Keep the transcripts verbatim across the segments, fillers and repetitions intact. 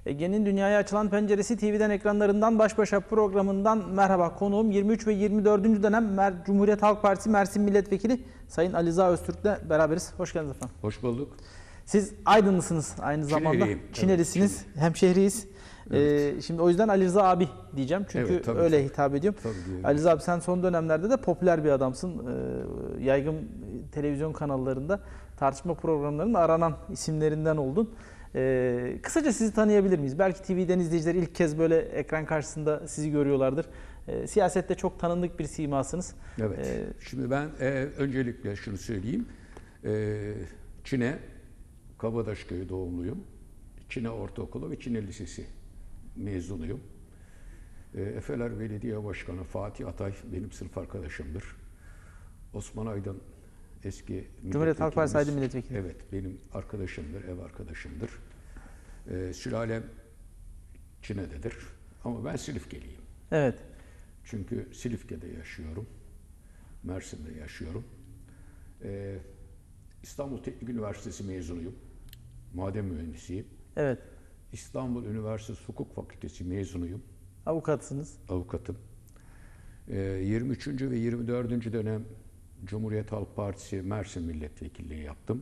Ege'nin dünyaya açılan penceresi T V'den ekranlarından baş başa programından merhaba. Konuğum yirmi üç ve yirmi dördüncü dönem Mer Cumhuriyet Halk Partisi Mersin Milletvekili Sayın Ali Rıza Öztürk'le beraberiz. Hoş geldiniz efendim. Hoş bulduk. Siz Aydınlısınız aynı zamanda. Çineliyim. Çinelisiniz. Evet, Çineli. Hemşehriyiz. Evet. Ee, şimdi o yüzden Ali Rıza abi diyeceğim. Çünkü evet, tabii, öyle tabii. hitap ediyorum. Tabii, Ali Rıza abi, sen son dönemlerde de popüler bir adamsın. Ee, yaygın televizyon kanallarında tartışma programlarında aranan isimlerinden oldun. Ee, kısaca sizi tanıyabilir miyiz? Belki T V'den izleyiciler ilk kez böyle ekran karşısında sizi görüyorlardır. Ee, siyasette çok tanındık bir simasınız. Evet. Ee, Şimdi ben e, öncelikle şunu söyleyeyim. E, Çine, Kabataşköy doğumluyum. Çine Ortaokulu ve Çine Lisesi mezunuyum. E, Efeler Belediye Başkanı Fatih Atay benim sınıf arkadaşımdır. Osman Aydın eski Cumhuriyet Halk Partisi Aydın Milletvekili. Evet, benim arkadaşımdır, ev arkadaşımdır. E, sülalem Çine'dedir. Ama ben Silifkeliyim. Evet. Çünkü Silifke'de yaşıyorum. Mersin'de yaşıyorum. E, İstanbul Teknik Üniversitesi mezunuyum. Maden mühendisiyim. Evet. İstanbul Üniversitesi Hukuk Fakültesi mezunuyum. Avukatsınız. Avukatım. E, yirmi üçüncü ve yirmi dördüncü dönem Cumhuriyet Halk Partisi Mersin Milletvekilliği yaptım.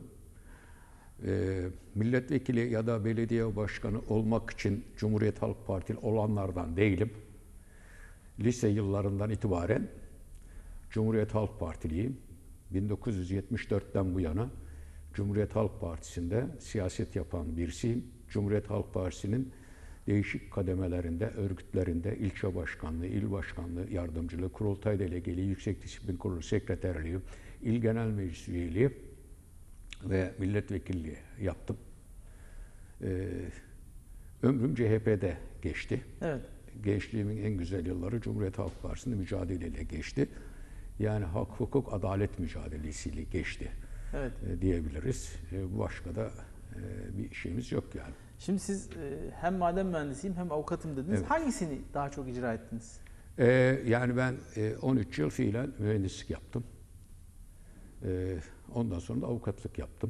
E, milletvekili ya da belediye başkanı olmak için Cumhuriyet Halk Partili olanlardan değilim. Lise yıllarından itibaren Cumhuriyet Halk Partiliyim. bin dokuz yüz yetmiş dört'ten bu yana Cumhuriyet Halk Partisi'nde siyaset yapan birisiyim. Cumhuriyet Halk Partisi'nin değişik kademelerinde, örgütlerinde ilçe başkanlığı, il başkanlığı, yardımcılığı, kurultay delegeliği, yüksek disiplin kurulu sekreterliği, il genel meclis üyeliği ve milletvekilliği yaptım. Ee, ömrüm C H P'de geçti. Evet. Gençliğimin en güzel yılları Cumhuriyet Halk Partisi'nde mücadeleyle geçti. Yani hak, hukuk, adalet mücadelesiyle geçti. Evet. E, diyebiliriz. E, başka da e, bir şeyimiz yok yani. Şimdi siz e, hem maden mühendisiyim hem avukatım dediniz. Evet. Hangisini daha çok icra ettiniz? E, yani ben e, on üç yıl fiilen mühendislik yaptım. E, ondan sonra da avukatlık yaptım.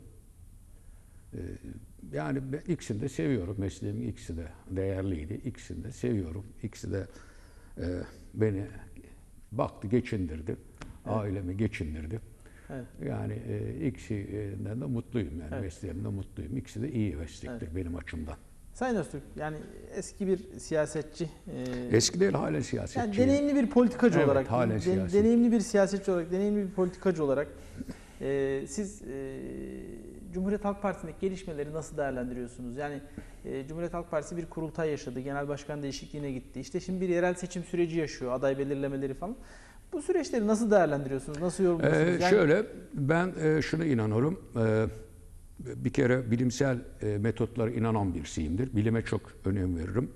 E, yani ben ikisini de seviyorum. Mesleğimin ikisi de değerliydi. İkisini de seviyorum. İkisi de e, beni baktı, geçindirdi. Evet. Ailemi geçindirdi. Evet. Yani e, ikisinden de mutluyum. Yani evet. Mesleğimde mutluyum. İkisi de iyi meslektir, evet, benim açımdan. Sayın Öztürk, yani eski bir siyasetçi. E, eski değil, hala siyasetçi. Yani deneyimli bir politikacı evet, olarak. Hala den, siyasetçi. Deneyimli bir siyasetçi olarak, deneyimli bir politikacı olarak e, siz e, Cumhuriyet Halk Partisi'ndeki gelişmeleri nasıl değerlendiriyorsunuz? Yani e, Cumhuriyet Halk Partisi bir kurultay yaşadı, genel başkan değişikliğine gitti. İşte şimdi bir yerel seçim süreci yaşıyor, aday belirlemeleri falan. Bu süreçleri nasıl değerlendiriyorsunuz? Nasıl yorumluyorsunuz? Ee, yani... Şöyle, ben e, şunu inanıyorum. E, bir kere bilimsel e, metotlara inanan birisiyimdir. Bilime çok önem veririm.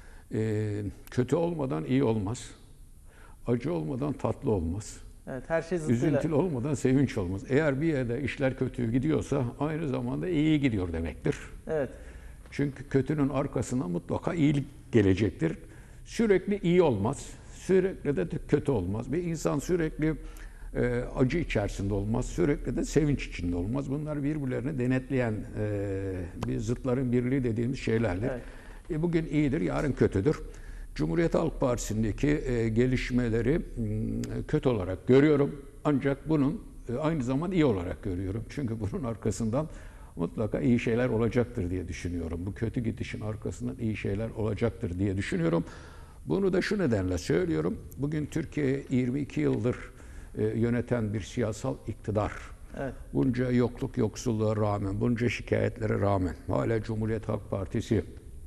E, kötü olmadan iyi olmaz. Acı olmadan tatlı olmaz. Evet, her şey zıttıyla. Üzüntülü olmadan sevinç olmaz. Eğer bir yerde işler kötü gidiyorsa aynı zamanda iyi gidiyor demektir. Evet. Çünkü kötünün arkasına mutlaka iyilik gelecektir. Sürekli iyi olmaz. Sürekli de kötü olmaz. Bir insan sürekli e, acı içerisinde olmaz. Sürekli de sevinç içinde olmaz. Bunlar birbirlerini denetleyen e, bir zıtların birliği dediğimiz şeylerdir. Evet. E, bugün iyidir, yarın kötüdür. Cumhuriyet Halk Partisi'ndeki e, gelişmeleri m, kötü olarak görüyorum. Ancak bunun e, aynı zamanda iyi olarak görüyorum. Çünkü bunun arkasından mutlaka iyi şeyler olacaktır diye düşünüyorum. Bu kötü gidişin arkasından iyi şeyler olacaktır diye düşünüyorum. Bunu da şu nedenle söylüyorum. Bugün Türkiye yirmi iki yıldır e, yöneten bir siyasal iktidar. Evet. Bunca yokluk yoksulluğa rağmen, bunca şikayetlere rağmen hala Cumhuriyet Halk Partisi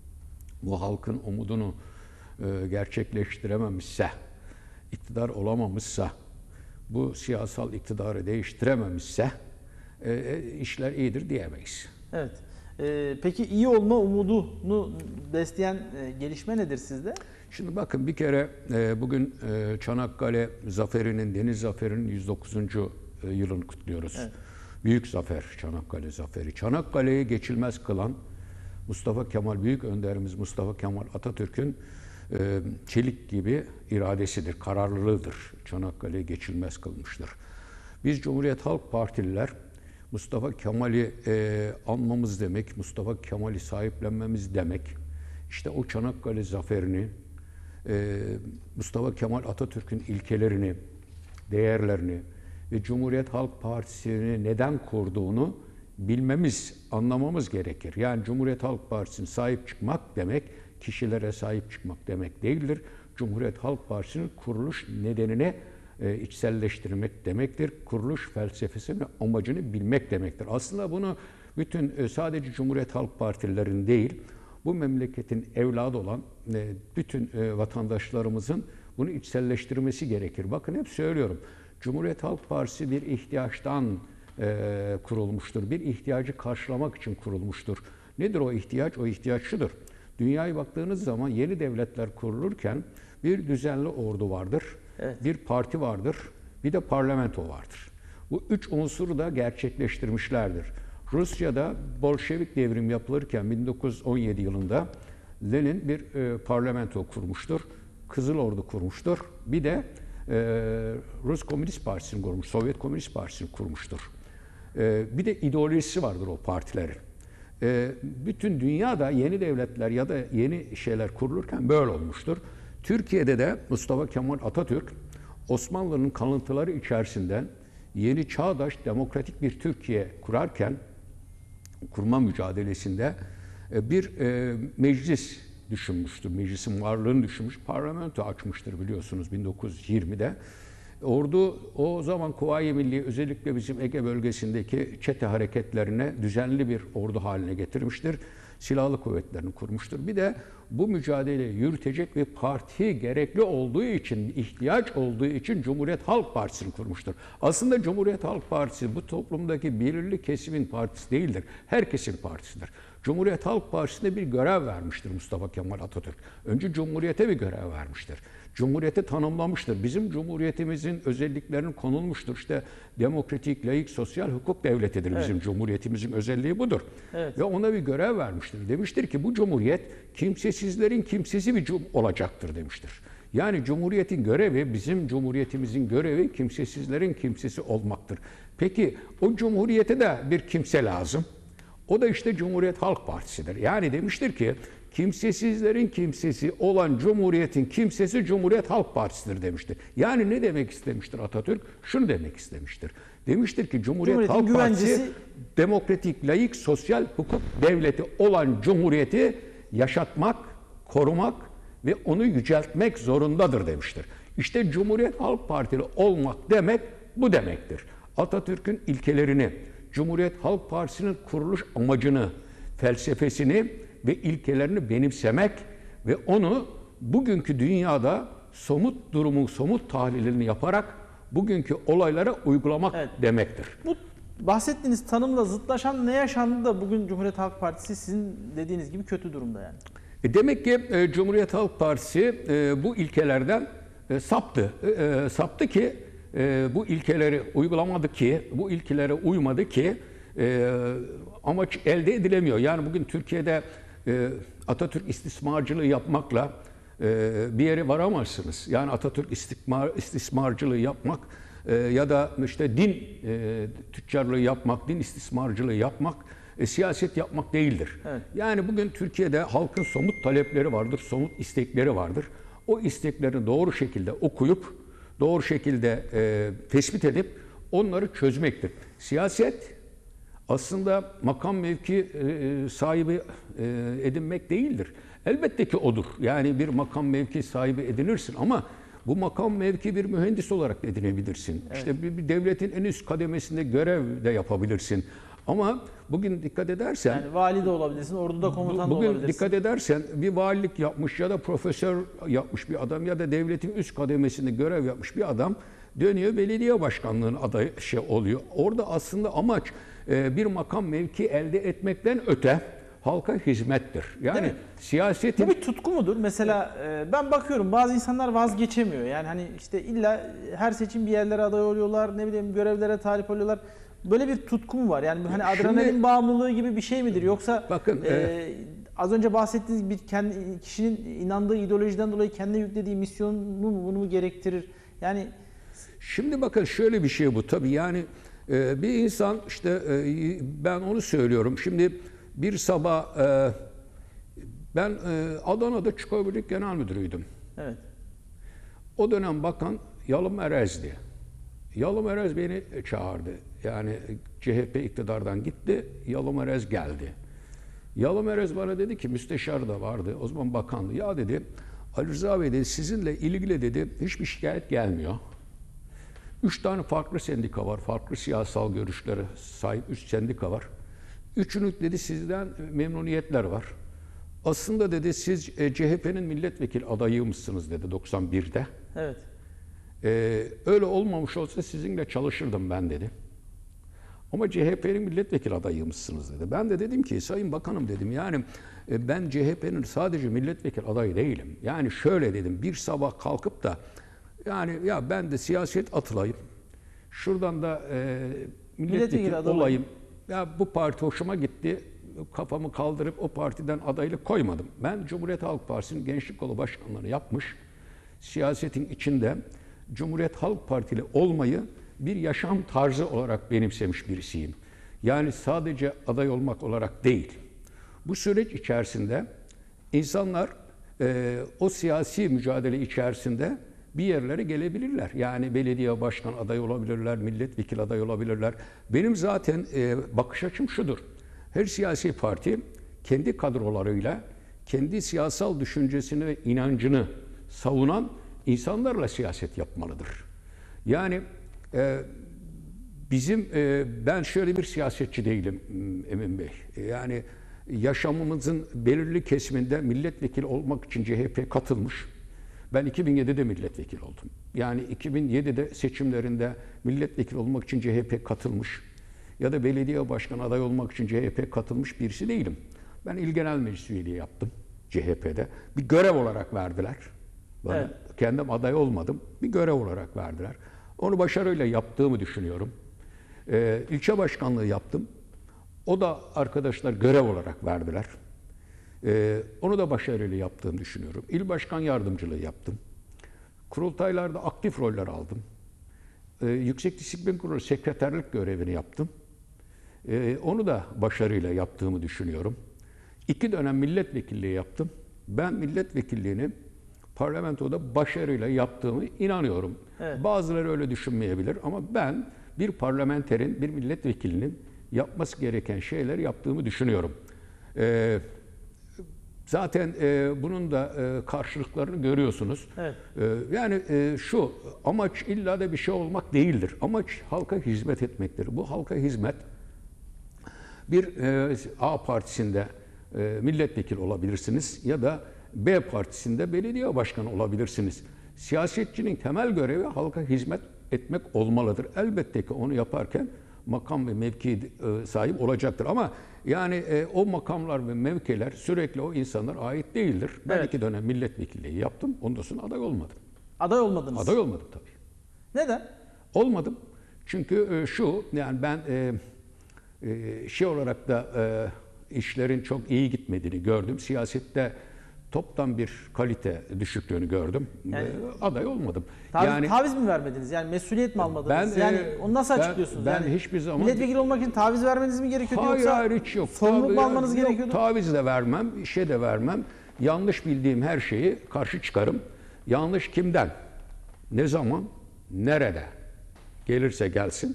bu halkın umudunu e, gerçekleştirememişse, iktidar olamamışsa, bu siyasal iktidarı değiştirememişse e, işler iyidir diyemeyiz. Evet. Ee, peki iyi olma umudunu besleyen e, gelişme nedir sizde? Şimdi bakın, bir kere e, bugün e, Çanakkale Zaferi'nin, Deniz Zaferi'nin yüz dokuzuncu E, yılını kutluyoruz. Evet. Büyük zafer, Çanakkale Zaferi. Çanakkale'yi geçilmez kılan Mustafa Kemal, büyük önderimiz Mustafa Kemal Atatürk'ün e, çelik gibi iradesidir, kararlılığıdır. Çanakkale'yi geçilmez kılmıştır. Biz Cumhuriyet Halk Partililer Mustafa Kemal'i e, anmamız demek, Mustafa Kemal'i sahiplenmemiz demek, işte o Çanakkale zaferini, e, Mustafa Kemal Atatürk'ün ilkelerini, değerlerini ve Cumhuriyet Halk Partisi'ni neden kurduğunu bilmemiz, anlamamız gerekir. Yani Cumhuriyet Halk Partisi'ne sahip çıkmak demek, kişilere sahip çıkmak demek değildir. Cumhuriyet Halk Partisi'nin kuruluş nedenine e, içselleştirmek demektir. Kuruluş felsefesini, amacını bilmek demektir. Aslında bunu bütün e, sadece Cumhuriyet Halk Partilerinin değil, bu memleketin evladı olan e, bütün e, vatandaşlarımızın bunu içselleştirmesi gerekir. Bakın hep söylüyorum, Cumhuriyet Halk Partisi bir ihtiyaçtan e, kurulmuştur. Bir ihtiyacı karşılamak için kurulmuştur. Nedir o ihtiyaç? O ihtiyaç şudur. Dünyaya baktığınız zaman yeni devletler kurulurken bir düzenli ordu vardır, evet. bir parti vardır, bir de parlamento vardır. Bu üç unsuru da gerçekleştirmişlerdir. Rusya'da Bolşevik devrim yapılırken bin dokuz yüz on yedi yılında Lenin bir e, parlamento kurmuştur. Kızıl Ordu kurmuştur. Bir de e, Rus Komünist Partisi'ni kurmuş, Sovyet Komünist Partisi'ni kurmuştur. E, bir de ideolojisi vardır o partilerin. E, bütün dünyada yeni devletler ya da yeni şeyler kurulurken böyle olmuştur. Türkiye'de de Mustafa Kemal Atatürk Osmanlı'nın kalıntıları içerisinden yeni çağdaş demokratik bir Türkiye kurarken, kurma mücadelesinde bir e, meclis düşünmüştür. Meclisin varlığını düşünmüş, parlamento açmıştır biliyorsunuz bin dokuz yüz yirmide. Ordu o zaman Kuvayi Milliye özellikle bizim Ege bölgesindeki çete hareketlerine düzenli bir ordu haline getirmiştir. Silahlı kuvvetlerini kurmuştur. Bir de bu mücadeleyi yürütecek bir parti gerekli olduğu için, ihtiyaç olduğu için Cumhuriyet Halk Partisi'ni kurmuştur. Aslında Cumhuriyet Halk Partisi bu toplumdaki belirli kesimin partisi değildir. Herkesin partisidir. Cumhuriyet Halk Partisi'ne bir görev vermiştir Mustafa Kemal Atatürk. Önce Cumhuriyet'e bir görev vermiştir. Cumhuriyeti tanımlamıştır. Bizim Cumhuriyetimizin özelliklerinin konulmuştur. İşte demokratik, laik, sosyal hukuk devletidir bizim evet. Cumhuriyetimizin özelliği budur. Evet. Ve ona bir görev vermiştir. Demiştir ki bu Cumhuriyet kimsesizlerin kimsesi bir cum olacaktır demiştir. Yani Cumhuriyetin görevi, bizim Cumhuriyetimizin görevi kimsesizlerin kimsesi olmaktır. Peki o Cumhuriyete de bir kimse lazım. O da işte Cumhuriyet Halk Partisi'dir. Yani demiştir ki kimsesizlerin kimsesi olan Cumhuriyet'in kimsesi Cumhuriyet Halk Partisi'dir demiştir. Yani ne demek istemiştir Atatürk? Şunu demek istemiştir. Demiştir ki Cumhuriyet Halk güvencesi... Partisi demokratik, laik, sosyal hukuk devleti olan Cumhuriyet'i yaşatmak, korumak ve onu yüceltmek zorundadır demiştir. İşte Cumhuriyet Halk Partili olmak demek bu demektir. Atatürk'ün ilkelerini, Cumhuriyet Halk Partisi'nin kuruluş amacını, felsefesini ve ilkelerini benimsemek ve onu bugünkü dünyada somut durumu, somut tahlilini yaparak bugünkü olaylara uygulamak evet. demektir. Bu bahsettiğiniz tanımla zıtlaşan ne yaşandı da bugün Cumhuriyet Halk Partisi sizin dediğiniz gibi kötü durumda yani? E demek ki e, Cumhuriyet Halk Partisi e, bu ilkelerden e, saptı. E, saptı ki e, bu ilkeleri uygulamadı ki, bu ilkelere uymadı ki e, amaç elde edilemiyor. Yani bugün Türkiye'de e, Atatürk istismarcılığı yapmakla e, bir yere varamazsınız. Yani Atatürk istismar, istismarcılığı yapmak e, ya da işte din e, tüccarlığı yapmak, din istismarcılığı yapmak e, siyaset yapmak değildir. Evet. Yani bugün Türkiye'de halkın somut talepleri vardır, somut istekleri vardır. O isteklerini doğru şekilde okuyup, doğru şekilde e, tespit edip onları çözmektir. Siyaset aslında makam mevki e, sahibi e, edinmek değildir. Elbette ki odur. Yani bir makam mevki sahibi edinirsin ama bu makam mevki bir mühendis olarak edinebilirsin. Evet. İşte bir, bir devletin en üst kademesinde görev de yapabilirsin. Ama bugün dikkat edersen... Yani vali de olabilirsin, orduda komutan da bugün olabilirsin. Bugün dikkat edersen bir valilik yapmış ya da profesör yapmış bir adam ya da devletin üst kademesinde görev yapmış bir adam dönüyor belediye başkanlığının adayı şey oluyor. Orada aslında amaç e, bir makam mevki elde etmekten öte halka hizmettir. Yani siyasetin... Bu bir tutku mudur? Mesela e, ben bakıyorum bazı insanlar vazgeçemiyor. Yani hani işte illa her seçim bir yerlere aday oluyorlar, ne bileyim görevlere talip oluyorlar. Böyle bir tutku mu var? Yani hani adrenalin Şimdi, bağımlılığı gibi bir şey midir? Yoksa bakın, e, e, az önce bahsettiğiniz bir kendi kişinin inandığı ideolojiden dolayı kendine yüklediği misyonu mu bunu mu gerektirir? Yani şimdi bakın şöyle bir şey bu tabii yani e, bir insan işte e, ben onu söylüyorum. Şimdi bir sabah e, Ben e, Adana'da Çukurobirlik Genel Müdürüydüm. Evet. O dönem bakan Yalım Erez'di. Yalım Erez beni çağırdı. Yani C H P iktidardan gitti, Yalım Erez geldi. Yalım Erez bana dedi ki, müsteşar da vardı, o zaman bakandı. Ya dedi, Ali Rıza Bey dedi, sizinle ilgili dedi, hiçbir şikayet gelmiyor. Üç tane farklı sendika var, farklı siyasal görüşlere sahip üç sendika var. Üçünün dedi sizden memnuniyetler var. Aslında dedi siz e, C H P'nin milletvekili adayıymışsınız dedi doksan birde. Evet. Ee, öyle olmamış olsa sizinle çalışırdım ben dedi. Ama C H P'nin milletvekili adayıymışsınız dedi. Ben de dedim ki Sayın Bakanım dedim yani e, ben C H P'nin sadece milletvekili adayı değilim. Yani şöyle dedim bir sabah kalkıp da yani ya ben de siyaset atılayım. Şuradan da e, milletvekili, milletvekili olayım. Ya bu parti hoşuma gitti. Kafamı kaldırıp o partiden adaylık koymadım. Ben Cumhuriyet Halk Partisi'nin Gençlik Kolu Başkanlığı'nı yapmış. Siyasetin içinde Cumhuriyet Halk Partili olmayı bir yaşam tarzı olarak benimsemiş birisiyim. Yani sadece aday olmak olarak değil. Bu süreç içerisinde insanlar e, o siyasi mücadele içerisinde bir yerlere gelebilirler. Yani belediye başkan adayı olabilirler, milletvekili adayı olabilirler. Benim zaten e, bakış açım şudur. Her siyasi parti kendi kadrolarıyla, kendi siyasal düşüncesini ve inancını savunan insanlarla siyaset yapmalıdır. Yani e, bizim, e, ben şöyle bir siyasetçi değilim Emin Bey. Yani yaşamımızın belirli kesiminde milletvekili olmak için C H P katılmış. Ben iki bin yedide milletvekili oldum. Yani iki bin yedide seçimlerinde milletvekili olmak için C H P katılmış ya da belediye başkanı aday olmak için C H P katılmış birisi değilim. Ben İl Genel Meclis üyeliği yaptım C H P'de. Bir görev olarak verdiler. Bana. Evet. Kendim aday olmadım. Bir görev olarak verdiler. Onu başarıyla yaptığımı düşünüyorum. Ee, ilçe başkanlığı yaptım. O da arkadaşlar görev olarak verdiler. Ee, onu da başarıyla yaptığımı düşünüyorum. İl başkan yardımcılığı yaptım. Kurultaylarda aktif roller aldım. Ee, Yüksek Disiplin Kurulu sekreterlik görevini yaptım. Ee, onu da başarıyla yaptığımı düşünüyorum. İki dönem milletvekilliği yaptım. Ben milletvekilliğini parlamentoda başarıyla yaptığımı inanıyorum. Evet. Bazıları öyle düşünmeyebilir ama ben bir parlamenterin, bir milletvekilinin yapması gereken şeyleri yaptığımı düşünüyorum. Ee, zaten e, bunun da e, karşılıklarını görüyorsunuz. Evet. Ee, yani e, şu, amaç illa da bir şey olmak değildir. Amaç halka hizmet etmektir. Bu halka hizmet bir e, A partisinde e, milletvekili olabilirsiniz ya da B partisinde belediye başkanı olabilirsiniz. Siyasetçinin temel görevi halka hizmet etmek olmalıdır. Elbette ki onu yaparken makam ve mevki e, sahip olacaktır. Ama yani e, o makamlar ve mevkiler sürekli o insanlara ait değildir. Ben evet. iki dönem milletvekilliği yaptım. Ondan sonra aday olmadım. Aday olmadınız? Aday olmadım tabii. Neden? Olmadım. Çünkü e, şu, yani ben e, e, şey olarak da e, işlerin çok iyi gitmediğini gördüm. Siyasette toptan bir kalite düşüklüğünü gördüm. Yani, aday olmadım. Taviz, yani taviz mi vermediniz? Yani mesuliyet mi almadınız? Ben, yani e, onu nasıl ben, açıklıyorsunuz? Ben yani hiçbir zaman milletvekili olmak için taviz vermeniz mi gerekiyordu hayır, yoksa? Hayır, hiç yok. Sorumluluk mu almanız yok, gerekiyordu? Taviz de vermem, şey de vermem. Yanlış bildiğim her şeyi karşı çıkarım. Yanlış kimden? Ne zaman? Nerede? Gelirse gelsin.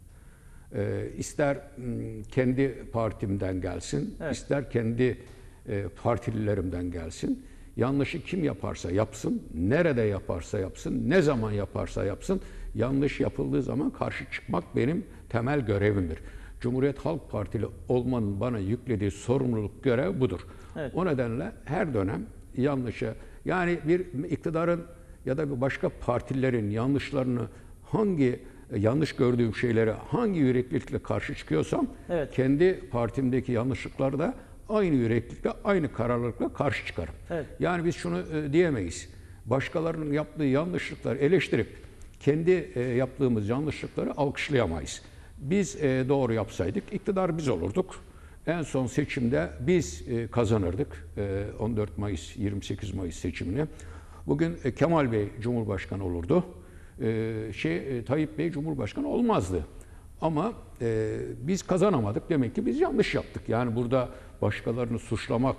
Ee, ister kendi partimden gelsin, evet. ister kendi e, partililerimden gelsin. Yanlışı kim yaparsa yapsın, nerede yaparsa yapsın, ne zaman yaparsa yapsın, yanlış yapıldığı zaman karşı çıkmak benim temel görevimdir. Cumhuriyet Halk Partili olmanın bana yüklediği sorumluluk, görev budur. Evet. O nedenle her dönem yanlışı, yani bir iktidarın ya da bir başka partilerin yanlışlarını hangi yanlış gördüğüm şeylere hangi yüreklilikle karşı çıkıyorsam evet. kendi partimdeki yanlışlıkları da aynı yüreklilikle, aynı kararlılıkla karşı çıkarım. Evet. Yani biz şunu e, diyemeyiz. Başkalarının yaptığı yanlışlıkları eleştirip kendi e, yaptığımız yanlışlıkları alkışlayamayız. Biz e, doğru yapsaydık iktidar biz olurduk. En son seçimde biz e, kazanırdık. E, on dört Mayıs, yirmi sekiz Mayıs seçimini. Bugün e, Kemal Bey Cumhurbaşkanı olurdu. E, şey e, Tayyip Bey Cumhurbaşkanı olmazdı. Ama e, biz kazanamadık. Demek ki biz yanlış yaptık. Yani burada başkalarını suçlamak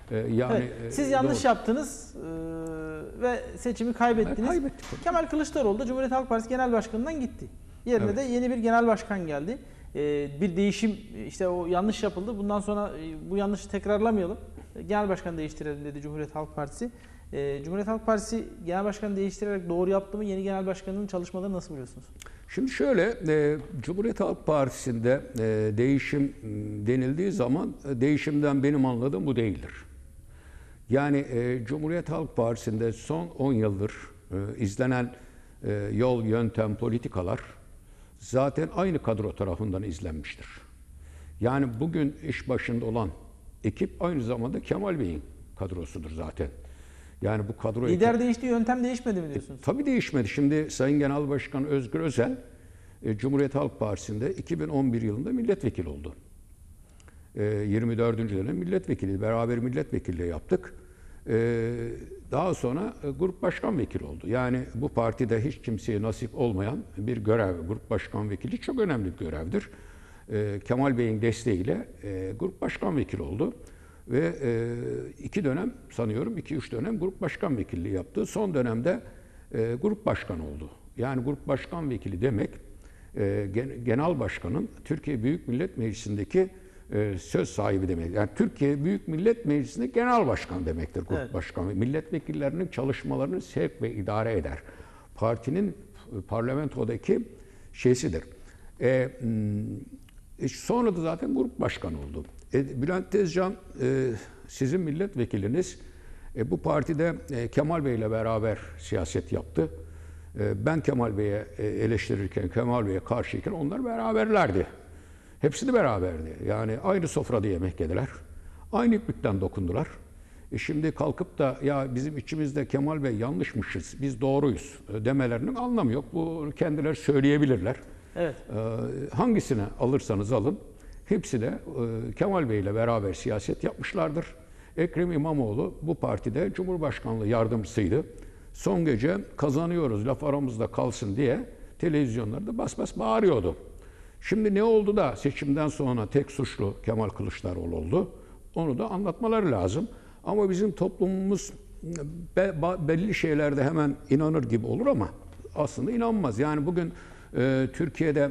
E, yani evet, siz yanlış doğru. yaptınız e, ve seçimi kaybettiniz. Kaybettik. Kemal Kılıçdaroğlu da Cumhuriyet Halk Partisi Genel Başkanı'ndan gitti. Yerine evet. de yeni bir genel başkan geldi. E, bir değişim, işte o yanlış yapıldı. Bundan sonra e, bu yanlışı tekrarlamayalım. Genel başkan değiştirelim dedi Cumhuriyet Halk Partisi. E, Cumhuriyet Halk Partisi genel başkanı değiştirerek doğru yaptı mı? Yeni genel başkanının çalışmalarını nasıl buluyorsunuz? Şimdi şöyle, e, Cumhuriyet Halk Partisi'nde e, değişim denildiği zaman e, değişimden benim anladığım bu değildir. Yani e, Cumhuriyet Halk Partisi'nde son on yıldır e, izlenen e, yol, yöntem, politikalar zaten aynı kadro tarafından izlenmiştir. Yani bugün iş başında olan ekip aynı zamanda Kemal Bey'in kadrosudur zaten. Yani bu kadro lider ekip... değişti, yöntem değişmedi mi diyorsunuz? E, tabii değişmedi. Şimdi Sayın Genel Başkan Özgür Özel e, Cumhuriyet Halk Partisi'nde iki bin on bir yılında milletvekili oldu. E, yirmi dördüncü dönem milletvekili, beraber milletvekilliği yaptık. E, daha sonra e, grup başkan vekili oldu. Yani bu partide hiç kimseye nasip olmayan bir görev. Grup başkan vekili çok önemli bir görevdir. E, Kemal Bey'in desteğiyle e, grup başkan vekili oldu. Ve e, iki dönem sanıyorum, iki üç dönem grup başkan vekilliği yaptı. Son dönemde e, grup başkanı oldu. Yani grup başkan vekili demek, e, genel başkanın Türkiye Büyük Millet Meclisi'ndeki e, söz sahibi demek. Yani Türkiye Büyük Millet Meclisi'nde genel başkan demektir grup evet. başkanı. Milletvekillerinin çalışmalarını sevk ve idare eder. Partinin parlamentodaki şeysidir. E, sonra da zaten grup başkanı oldu. E, Bülent Tezcan e, sizin milletvekiliniz e, bu partide e, Kemal Bey ile beraber siyaset yaptı. E, ben Kemal Bey'e e, eleştirirken, Kemal Bey'e karşıyken onlar beraberlerdi. Hepsi de beraberdi. Yani aynı sofrada yemek yediler. Aynı iplikten dokundular. E, şimdi kalkıp da ya bizim içimizde Kemal Bey yanlışmışız, biz doğruyuz e, demelerinin anlamı yok. Bu kendileri söyleyebilirler. Evet. E, hangisini alırsanız alın. Hepsi de e, Kemal Bey ile beraber siyaset yapmışlardır. Ekrem İmamoğlu bu partide Cumhurbaşkanlığı yardımcısıydı. Son gece kazanıyoruz, laf aramızda kalsın diye televizyonlarda bas bas bağırıyordu. Şimdi ne oldu da seçimden sonra tek suçlu Kemal Kılıçdaroğlu oldu? Onu da anlatmaları lazım. Ama bizim toplumumuz be, belli şeylerde hemen inanır gibi olur ama aslında inanmaz. Yani bugün e, Türkiye'de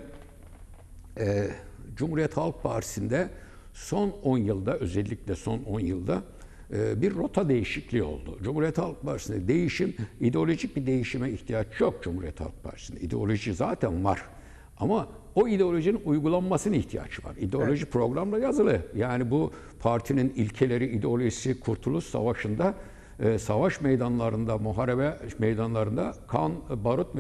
e, Cumhuriyet Halk Partisi'nde son on yılda, özellikle son on yılda bir rota değişikliği oldu. Cumhuriyet Halk Partisi'nde değişim, ideolojik bir değişime ihtiyaç yok Cumhuriyet Halk Partisi'nde. İdeoloji zaten var. Ama o ideolojinin uygulanmasına ihtiyaç var. İdeoloji evet. programda yazılı. Yani bu partinin ilkeleri, ideolojisi Kurtuluş Savaşı'nda, savaş meydanlarında, muharebe meydanlarında kan, barut ve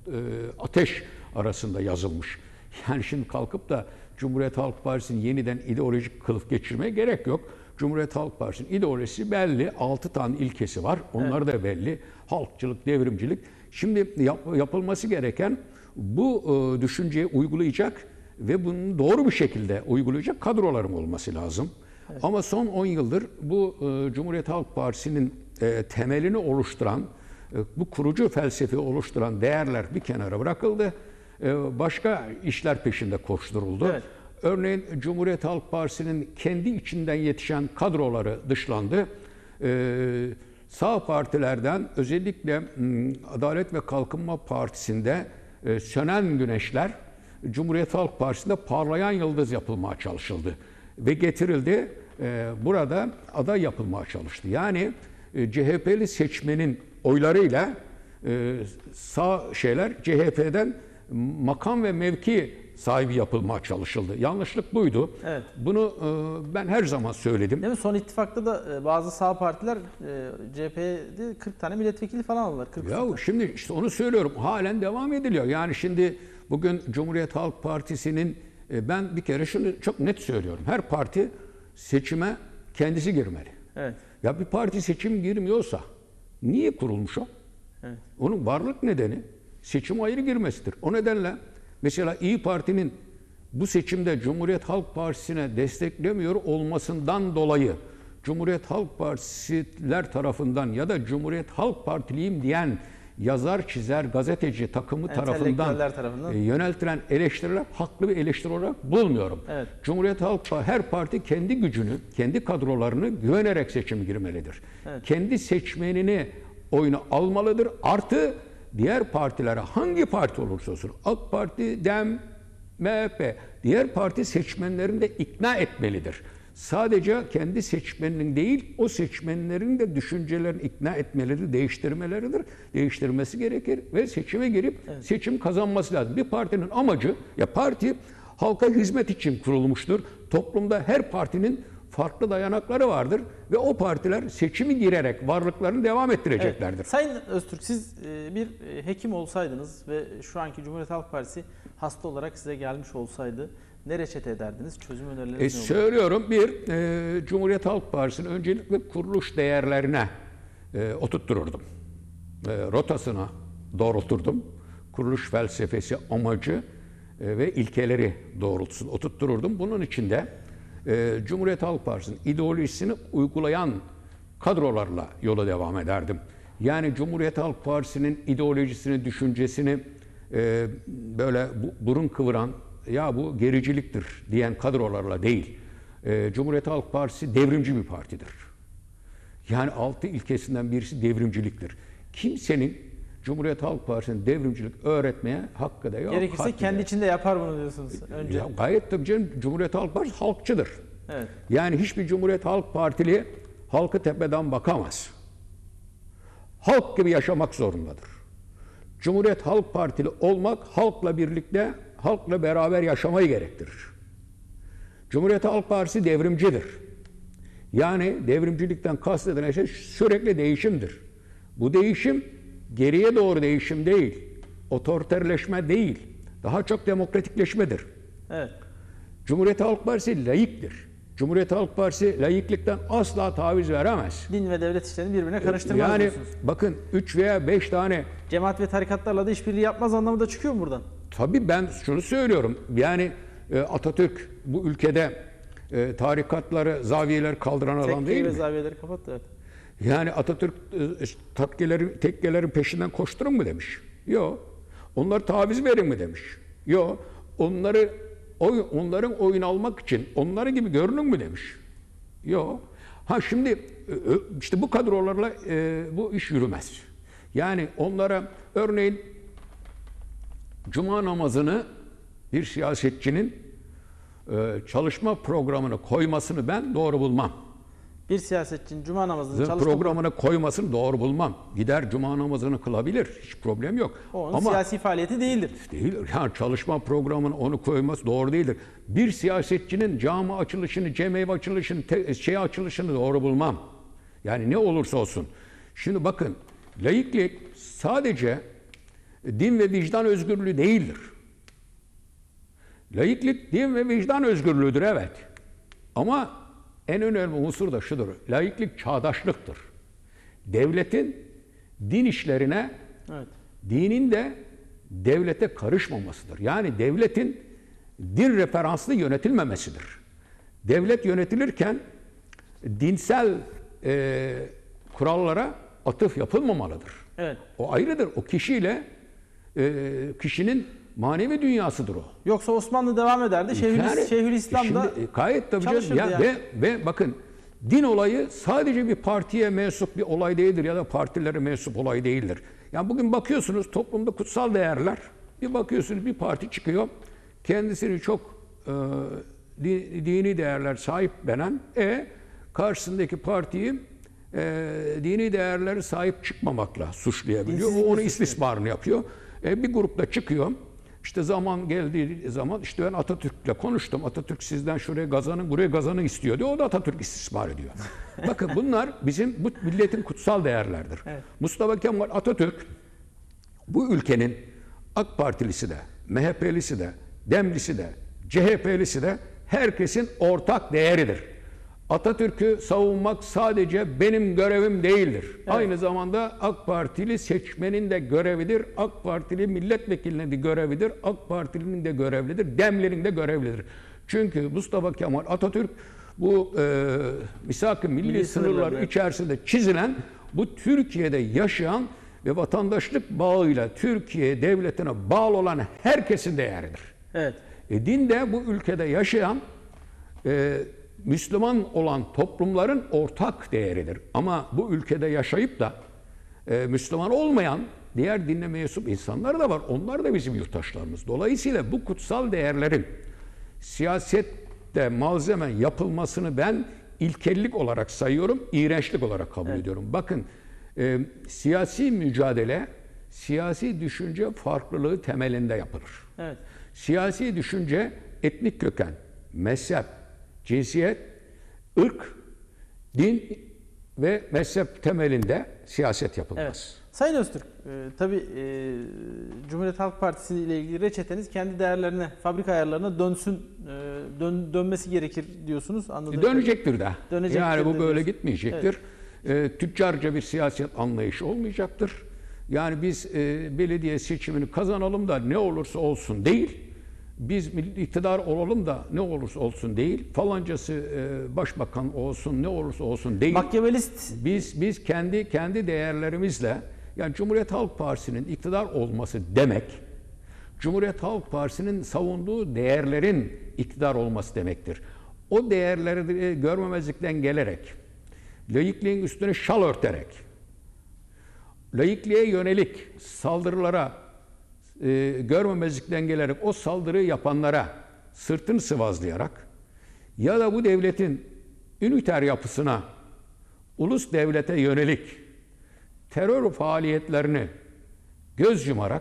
ateş arasında yazılmış. Yani şimdi kalkıp da Cumhuriyet Halk Partisi'nin yeniden ideolojik kılıf geçirmeye gerek yok. Cumhuriyet Halk Partisi'nin ideolojisi belli. Altı tane ilkesi var. Onlar evet. da belli. Halkçılık, devrimcilik. Şimdi yap, yapılması gereken bu e, düşünceyi uygulayacak ve bunu doğru bir şekilde uygulayacak kadrolarım olması lazım. Evet. Ama son on yıldır bu e, Cumhuriyet Halk Partisi'nin e, temelini oluşturan, e, bu kurucu felsefeyi oluşturan değerler bir kenara bırakıldı. Başka işler peşinde koşturuldu. Evet. Örneğin Cumhuriyet Halk Partisi'nin kendi içinden yetişen kadroları dışlandı. Ee, sağ partilerden özellikle Adalet ve Kalkınma Partisi'nde e, sönen güneşler Cumhuriyet Halk Partisi'nde parlayan yıldız yapılmaya çalışıldı. Ve getirildi, e, burada aday yapılmaya çalıştı. Yani e, C H P'li seçmenin oylarıyla e, sağ şeyler C H P'den makam ve mevki sahibi yapılmaya çalışıldı. Yanlışlık buydu. Evet. Bunu e, ben her zaman söyledim. Değil mi? Son ittifakta da e, bazı sağ partiler e, C H P'de kırk tane milletvekili falan aldılar. Ya şimdi işte onu söylüyorum. Halen devam ediliyor. Yani şimdi bugün Cumhuriyet Halk Partisi'nin e, ben bir kere şunu çok net söylüyorum. Her parti seçime kendisi girmeli. Evet. Ya bir parti seçim girmiyorsa niye kurulmuş o? Evet. Onun varlık nedeni seçim ayrı girmesidir. O nedenle mesela İYİ Parti'nin bu seçimde Cumhuriyet Halk Partisi'ne desteklemiyor olmasından dolayı Cumhuriyet Halk Partisiler tarafından ya da Cumhuriyet Halk Partiliyim diyen yazar, çizer, gazeteci takımı tarafından, tarafından e, yöneltilen eleştiriler haklı bir eleştiri olarak bulmuyorum. Evet. Cumhuriyet Halk Partisi, her parti kendi gücünü, kendi kadrolarını güvenerek seçime girmelidir. Evet. Kendi seçmenini oyunu almalıdır. Artı diğer partilere, hangi parti olursa olsun, AK Parti, DEM, M H P, diğer parti seçmenlerini de ikna etmelidir. Sadece kendi seçmeninin değil, o seçmenlerin de düşüncelerini ikna etmeleri, değiştirmeleridir. Değiştirmesi gerekir ve seçime girip evet. seçim kazanması lazım. Bir partinin amacı, ya parti halka hizmet için kurulmuştur. Toplumda her partinin farklı dayanakları vardır ve o partiler seçimi girerek varlıklarını devam ettireceklerdir. Evet. Sayın Öztürk, siz bir hekim olsaydınız ve şu anki Cumhuriyet Halk Partisi hasta olarak size gelmiş olsaydı ne reçete ederdiniz? Çözüm önerileriniz e, ne olur? Söylüyorum, bir e, Cumhuriyet Halk Partisi'nin öncelikle kuruluş değerlerine e, oturttururdum. E, rotasına doğrulturdum. Kuruluş felsefesi, amacı e, ve ilkeleri doğrultusunda oturttururdum. Bunun için de e, Cumhuriyet Halk Partisi'nin ideolojisini uygulayan kadrolarla yola devam ederdim. Yani Cumhuriyet Halk Partisi'nin ideolojisini, düşüncesini e, böyle bu, burun kıvıran, ya bu gericiliktir diyen kadrolarla değil. E, Cumhuriyet Halk Partisi devrimci bir partidir. Yani altı ilkesinden birisi devrimciliktir. Kimsenin Cumhuriyet Halk Partisi'nin devrimcilik öğretmeye hakkı da yok. Gerekirse kendi içinde yapar bunu diyorsunuz önce. Ya, gayet tabii canım, Cumhuriyet Halk Partisi halkçıdır. Evet. Yani hiçbir Cumhuriyet Halk Partili halkı tepeden bakamaz. Halk gibi yaşamak zorundadır. Cumhuriyet Halk Partili olmak, halkla birlikte, halkla beraber yaşamayı gerektirir. Cumhuriyet Halk Partisi devrimcidir. Yani devrimcilikten kastedilen şey sürekli değişimdir. Bu değişim geriye doğru değişim değil, otoriterleşme değil, daha çok demokratikleşmedir. Evet. Cumhuriyet Halk Partisi laiktir. Cumhuriyet Halk Partisi laiklikten asla taviz veremez. Din ve devlet işlerini birbirine karıştırmaz yani, diyorsunuz. Bakın üç veya beş tane... Cemaat ve tarikatlarla da işbirliği yapmaz anlamı da çıkıyor mu buradan? Tabii ben şunu söylüyorum. Yani Atatürk bu ülkede e, tarikatları, zaviyeleri kaldıran adam değil mi? Tekkeyi ve zaviyeleri kapattı. Evet. Yani Atatürk e, takkelerin, tekkelerin peşinden koşturun mu demiş? Yok. Onlar taviz verin mi demiş? Yok. Onları oy, onların oyun almak için onları gibi görünün mü demiş? Yok. Ha şimdi işte bu kadrolarla e, bu iş yürümez. Yani onlara örneğin Cuma namazını bir siyasetçinin e, çalışma programına koymasını ben doğru bulmam. Bir siyasetçinin Cuma namazını çalışma programına koymasını doğru bulmam. Gider Cuma namazını kılabilir. Hiç problem yok. O onun Ama siyasi faaliyeti değildir. Değildir. Yani çalışma programına onu koyması doğru değildir. Bir siyasetçinin cami açılışını, cemevi açılışını, te, şey açılışını doğru bulmam. Yani ne olursa olsun. Şimdi bakın, laiklik sadece din ve vicdan özgürlüğü değildir. Laiklik din ve vicdan özgürlüğüdür, evet. Ama en önemli unsur da şudur. Laiklik çağdaşlıktır. Devletin din işlerine, evet, dinin de devlete karışmamasıdır. Yani devletin din referanslı yönetilmemesidir. Devlet yönetilirken dinsel e, kurallara atıf yapılmamalıdır. Evet. O ayrıdır. O kişiyle e, kişinin manevi dünyasıdır o. Yoksa Osmanlı devam ederdi. Şeyhül, yani, Şeyhülislam da gayet tabii canım. Ya, yani. ve, ve bakın, din olayı sadece bir partiye mensup bir olay değildir ya da partilere mensup olay değildir. Yani bugün bakıyorsunuz toplumda kutsal değerler, bir bakıyorsunuz bir parti çıkıyor, kendisini çok e, dini değerler sahiplenen, e karşısındaki partiyi e, dini değerleri sahip çıkmamakla suçlayabiliyor. O onu istismarını yapıyor. E, bir grupta çıkıyor. İşte zaman geldiği zaman işte ben Atatürk'le konuştum. Atatürk sizden şuraya gazanın, buraya gazanın istiyor diyor. O da Atatürk istismar ediyor. Bakın bunlar bizim bu milletin kutsal değerlerdir. Evet. Mustafa Kemal Atatürk bu ülkenin AK Partilisi de, M H P'lisi de, Demlisi de, C H P'lisi de herkesin ortak değeridir. Atatürk'ü savunmak sadece benim görevim değildir. Evet. Aynı zamanda AK Partili seçmenin de görevidir. AK Partili milletvekilinin de görevidir. AK Partili'nin de görevlidir. Demli'nin de görevlidir. Çünkü Mustafa Kemal Atatürk bu e, misak-ı milli, milli sınırlar içerisinde çizilen, bu Türkiye'de yaşayan ve vatandaşlık bağıyla Türkiye devletine bağlı olan herkesin değeridir. Evet. E, din de bu ülkede yaşayan e, Müslüman olan toplumların ortak değeridir. Ama bu ülkede yaşayıp da e, Müslüman olmayan diğer dinle mensup insanlar da var. Onlar da bizim yurttaşlarımız. Dolayısıyla bu kutsal değerlerin siyasette malzeme yapılmasını ben ilkellik olarak sayıyorum, iğrençlik olarak kabul evet. ediyorum. Bakın, e, siyasi mücadele, siyasi düşünce farklılığı temelinde yapılır. Evet. Siyasi düşünce etnik köken, mezhep, cinsiyet, ırk, din ve mezhep temelinde siyaset yapılmaz. Evet. Sayın Öztürk, e, tabii e, Cumhuriyet Halk Partisi ile ilgili reçeteniz kendi değerlerine, fabrika ayarlarına dönsün, e, dön, dönmesi gerekir diyorsunuz. E, dönecektir de. Dönecektir yani bu de böyle diyorsun. Gitmeyecektir. Evet. E, tüccarca bir siyaset anlayışı olmayacaktır. Yani biz e, belediye seçimini kazanalım da ne olursa olsun değil. Biz iktidar olalım da ne olursa olsun değil. Falancası e, başbakan olsun, ne olursa olsun değil. Makyavelist. Biz biz kendi kendi değerlerimizle, yani Cumhuriyet Halk Partisi'nin iktidar olması demek, Cumhuriyet Halk Partisi'nin savunduğu değerlerin iktidar olması demektir. O değerleri görmemezlikten gelerek, laikliğin üstüne şal örterek, laikliğe yönelik saldırılara e, görmemezlikten gelerek o saldırıyı yapanlara sırtını sıvazlayarak ya da bu devletin üniter yapısına, ulus devlete yönelik terör faaliyetlerini göz yumarak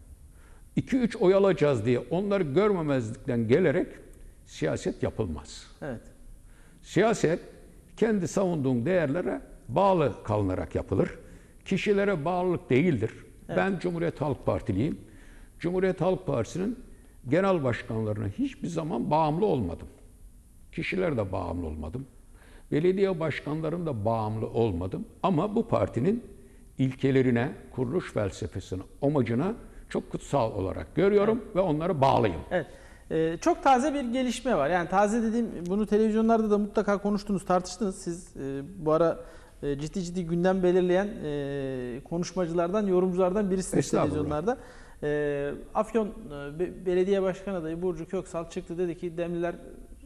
iki üç oy alacağız diye onları görmemezlikten gelerek siyaset yapılmaz. Evet. Siyaset kendi savunduğun değerlere bağlı kalınarak yapılır. Kişilere bağlılık değildir. Evet. Ben Cumhuriyet Halk Partiliyim. Cumhuriyet Halk Partisi'nin genel başkanlarına hiçbir zaman bağımlı olmadım. Kişilere de bağımlı olmadım. Belediye başkanlarına da bağımlı olmadım. Ama bu partinin ilkelerine, kuruluş felsefesine, amacına çok kutsal olarak görüyorum evet. ve onlara bağlıyım. Evet. Ee, çok taze bir gelişme var. Yani taze dediğim, bunu televizyonlarda da mutlaka konuştunuz, tartıştınız. Siz e, bu ara e, ciddi ciddi gündem belirleyen e, konuşmacılardan, yorumculardan birisiniz televizyonlarda. E, Afyon e, Belediye Başkan adayı Burcu Köksal çıktı, dedi ki Demliler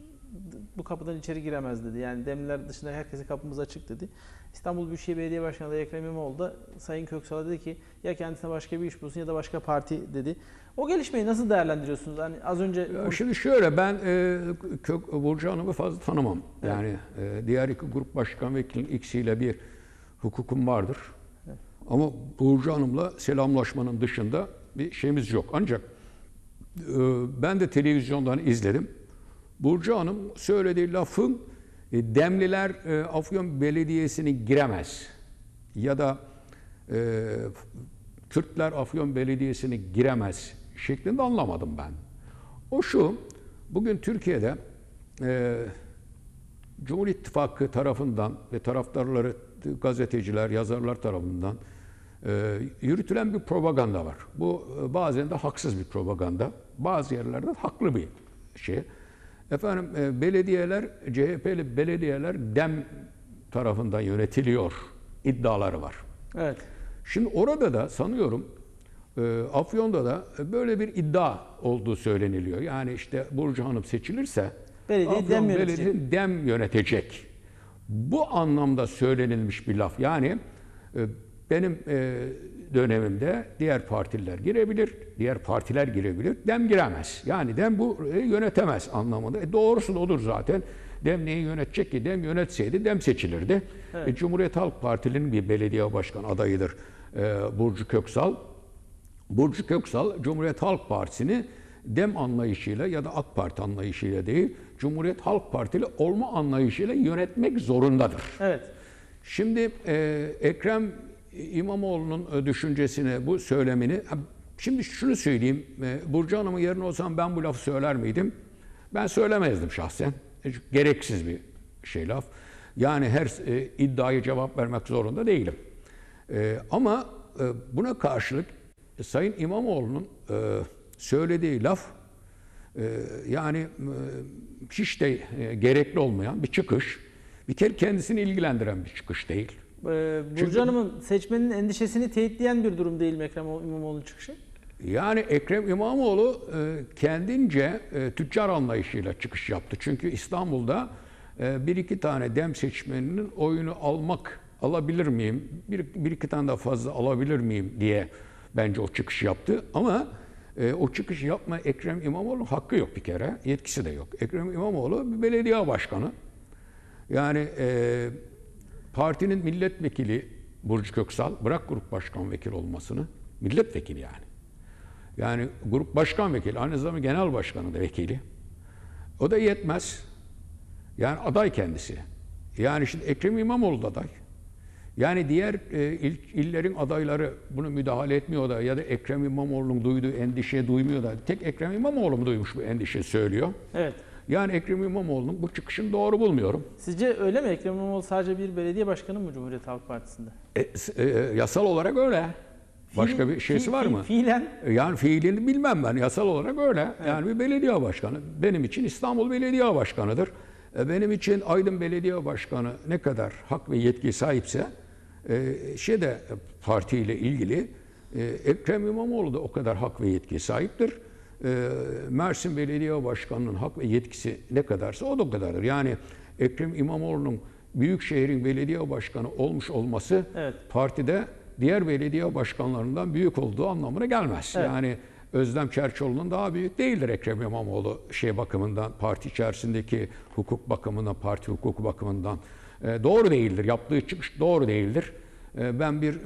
bu kapıdan içeri giremez dedi. Yani Demliler dışında herkese kapımız açık dedi. İstanbul Büyükşehir Belediye Başkanı adayı Ekrem İmamoğlu da Sayın Köksal'a dedi ki ya kendisine başka bir iş bulsun ya da başka parti dedi. O gelişmeyi nasıl değerlendiriyorsunuz? Hani az önce... Ya şimdi şöyle, ben e, Kök, Burcu Hanım'ı fazla tanımam. Evet. Yani e, diğer iki grup başkan vekilinin ikisiyle bir hukukum vardır. Evet. Ama Burcu Hanım'la selamlaşmanın dışında bir şeyimiz yok. Ancak e, ben de televizyondan izledim. Burcu Hanım söylediği lafın e, Demliler e, Afyon Belediyesi'ne giremez ya da e, Kürtler Afyon Belediyesi'ne giremez şeklinde anlamadım ben. O şu, bugün Türkiye'de e, Cumhur İttifakı tarafından ve taraftarları, gazeteciler, yazarlar tarafından e, yürütülen bir propaganda var. Bu e, bazen de haksız bir propaganda, bazı yerlerde haklı bir şey. Efendim e, belediyeler, C H P'li belediyeler Dem tarafından yönetiliyor iddiaları var. Evet. Şimdi orada da sanıyorum e, Afyon'da da böyle bir iddia olduğu söyleniliyor. Yani işte Burcu Hanım seçilirse belediye Afyon Dem Belediye yönetecek. Dem yönetecek. Bu anlamda söylenilmiş bir laf. Yani e, benim e, dönemimde diğer partiler girebilir, diğer partiler girebilir, Dem giremez. Yani Dem bu e, yönetemez anlamında. E, doğrusu da odur zaten. Dem neyi yönetecek ki? Dem yönetseydi Dem seçilirdi. Evet. E, Cumhuriyet Halk Partili'nin bir belediye başkan adayıdır e, Burcu Köksal. Burcu Köksal, Cumhuriyet Halk Partisi'ni Dem anlayışıyla ya da AK Parti anlayışıyla değil, Cumhuriyet Halk Partili olma anlayışıyla yönetmek zorundadır. Evet. Şimdi e, Ekrem İmamoğlu'nun düşüncesini, bu söylemini, şimdi şunu söyleyeyim, e, Burcu Hanım'ın yerine olsam ben bu lafı söyler miydim? Ben söylemezdim şahsen. Çünkü gereksiz bir şey laf. Yani her e, iddiaya cevap vermek zorunda değilim. E, ama e, buna karşılık e, Sayın İmamoğlu'nun e, söylediği laf e, yani e, hiç de e, gerekli olmayan bir çıkış. Bir kere kendisini ilgilendiren bir çıkış değil. Ee, Burcu Hanım'ın seçmenin endişesini teyitleyen bir durum değil mi Ekrem İmamoğlu'nun çıkışı? Yani Ekrem İmamoğlu e, kendince e, tüccar anlayışıyla çıkış yaptı. Çünkü İstanbul'da e, bir iki tane dem seçmeninin oyunu almak, alabilir miyim, bir, bir iki tane daha fazla alabilir miyim diye bence o çıkış yaptı. Ama e, o çıkış yapma Ekrem İmamoğlu'nun hakkı yok bir kere, yetkisi de yok. Ekrem İmamoğlu bir belediye başkanı. Yani e, partinin milletvekili Burcu Köksal, bırak grup başkan vekili olmasını, milletvekili yani. Yani grup başkan vekili, aynı zamanda genel başkanı da vekili. O da yetmez. Yani aday kendisi. Yani şimdi Ekrem İmamoğlu da aday. Yani diğer e, il, illerin adayları bunu müdahale etmiyor da ya da Ekrem İmamoğlu'nun duyduğu endişe duymuyor da tek Ekrem İmamoğlu mu duymuş bu endişe söylüyor. Evet. Yani Ekrem İmamoğlu'nun bu çıkışını doğru bulmuyorum. Sizce öyle mi? Ekrem İmamoğlu sadece bir belediye başkanı mı Cumhuriyet Halk Partisi'nde? E, e, yasal olarak öyle. Başka bir şeysi fi, var mı? Fiilen? Yani fiilini bilmem ben. Yasal olarak öyle. Evet. Yani bir belediye başkanı. Benim için İstanbul Belediye Başkanı'dır. Benim için Aydın Belediye Başkanı ne kadar hak ve yetki sahipse şeyde partiyle ilgili Ekrem İmamoğlu da o kadar hak ve yetki sahiptir. Mersin Belediye Başkanı'nın hak ve yetkisi ne kadarsa o da o kadardır. Yani Ekrem İmamoğlu'nun Büyükşehir'in belediye başkanı olmuş olması evet. partide diğer belediye başkanlarından büyük olduğu anlamına gelmez. Evet. Yani Özlem Çerçioğlu'nun daha büyük değildir Ekrem İmamoğlu şey bakımından, parti içerisindeki hukuk bakımından, parti hukuku bakımından. E, doğru değildir. Yaptığı çıkış doğru değildir. E, ben bir e,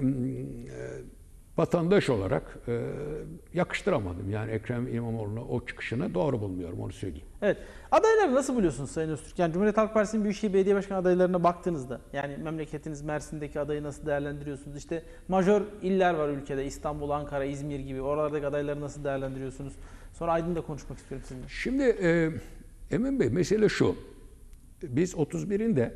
vatandaş olarak e, yakıştıramadım. Yani Ekrem İmamoğlu'na o çıkışını doğru bulmuyorum, onu söyleyeyim. Evet. Adayları nasıl buluyorsunuz Sayın Öztürk? Yani Cumhuriyet Halk Partisi'nin Büyükşehir Belediye Başkanı adaylarına baktığınızda, yani memleketiniz Mersin'deki adayı nasıl değerlendiriyorsunuz? İşte majör iller var ülkede, İstanbul, Ankara, İzmir gibi. Oralardaki adayları nasıl değerlendiriyorsunuz? Sonra Aydın'da konuşmak istiyorum sizinle. Şimdi e, Emin Bey, mesele şu. Biz otuz birinde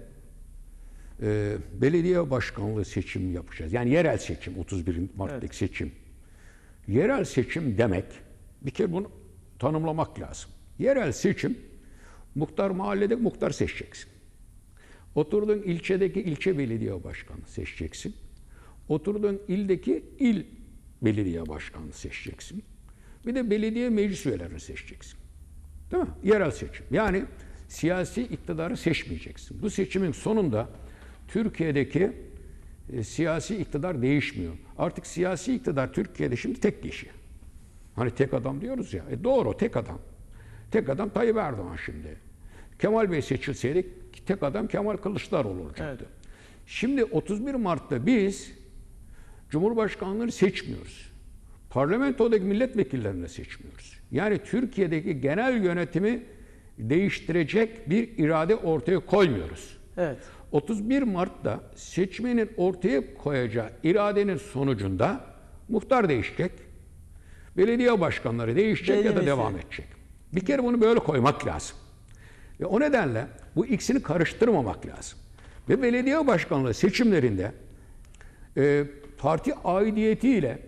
e, belediye başkanlığı seçimi yapacağız. Yani yerel seçim, otuz bir Mart'taki evet. seçim. Yerel seçim demek, bir kere bunu tanımlamak lazım. Yerel seçim, muhtar mahallede muhtar seçeceksin. Oturduğun ilçedeki ilçe belediye başkanı seçeceksin. Oturduğun ildeki il belediye başkanı seçeceksin. Bir de belediye meclis üyelerini seçeceksin. Değil mi? Yerel seçim. Yani siyasi iktidarı seçmeyeceksin. Bu seçimin sonunda Türkiye'deki e, siyasi iktidar değişmiyor. Artık siyasi iktidar Türkiye'de şimdi tek kişi. Hani tek adam diyoruz ya. E doğru, tek adam. Tek adam Tayyip Erdoğan şimdi. Kemal Bey seçilseydi tek adam Kemal Kılıçdaroğlu olacaktı. Evet. Şimdi otuz bir Mart'ta biz Cumhurbaşkanlığını seçmiyoruz. Parlamentodaki milletvekillerini seçmiyoruz. Yani Türkiye'deki genel yönetimi değiştirecek bir irade ortaya koymuyoruz. Evet. otuz bir Mart'ta seçmenin ortaya koyacağı iradenin sonucunda muhtar değişecek, belediye başkanları değişecek belediye ya da devam edecek. Bir kere bunu böyle koymak lazım. Ve o nedenle bu ikisini karıştırmamak lazım. Ve belediye başkanlığı seçimlerinde e, parti aidiyetiyle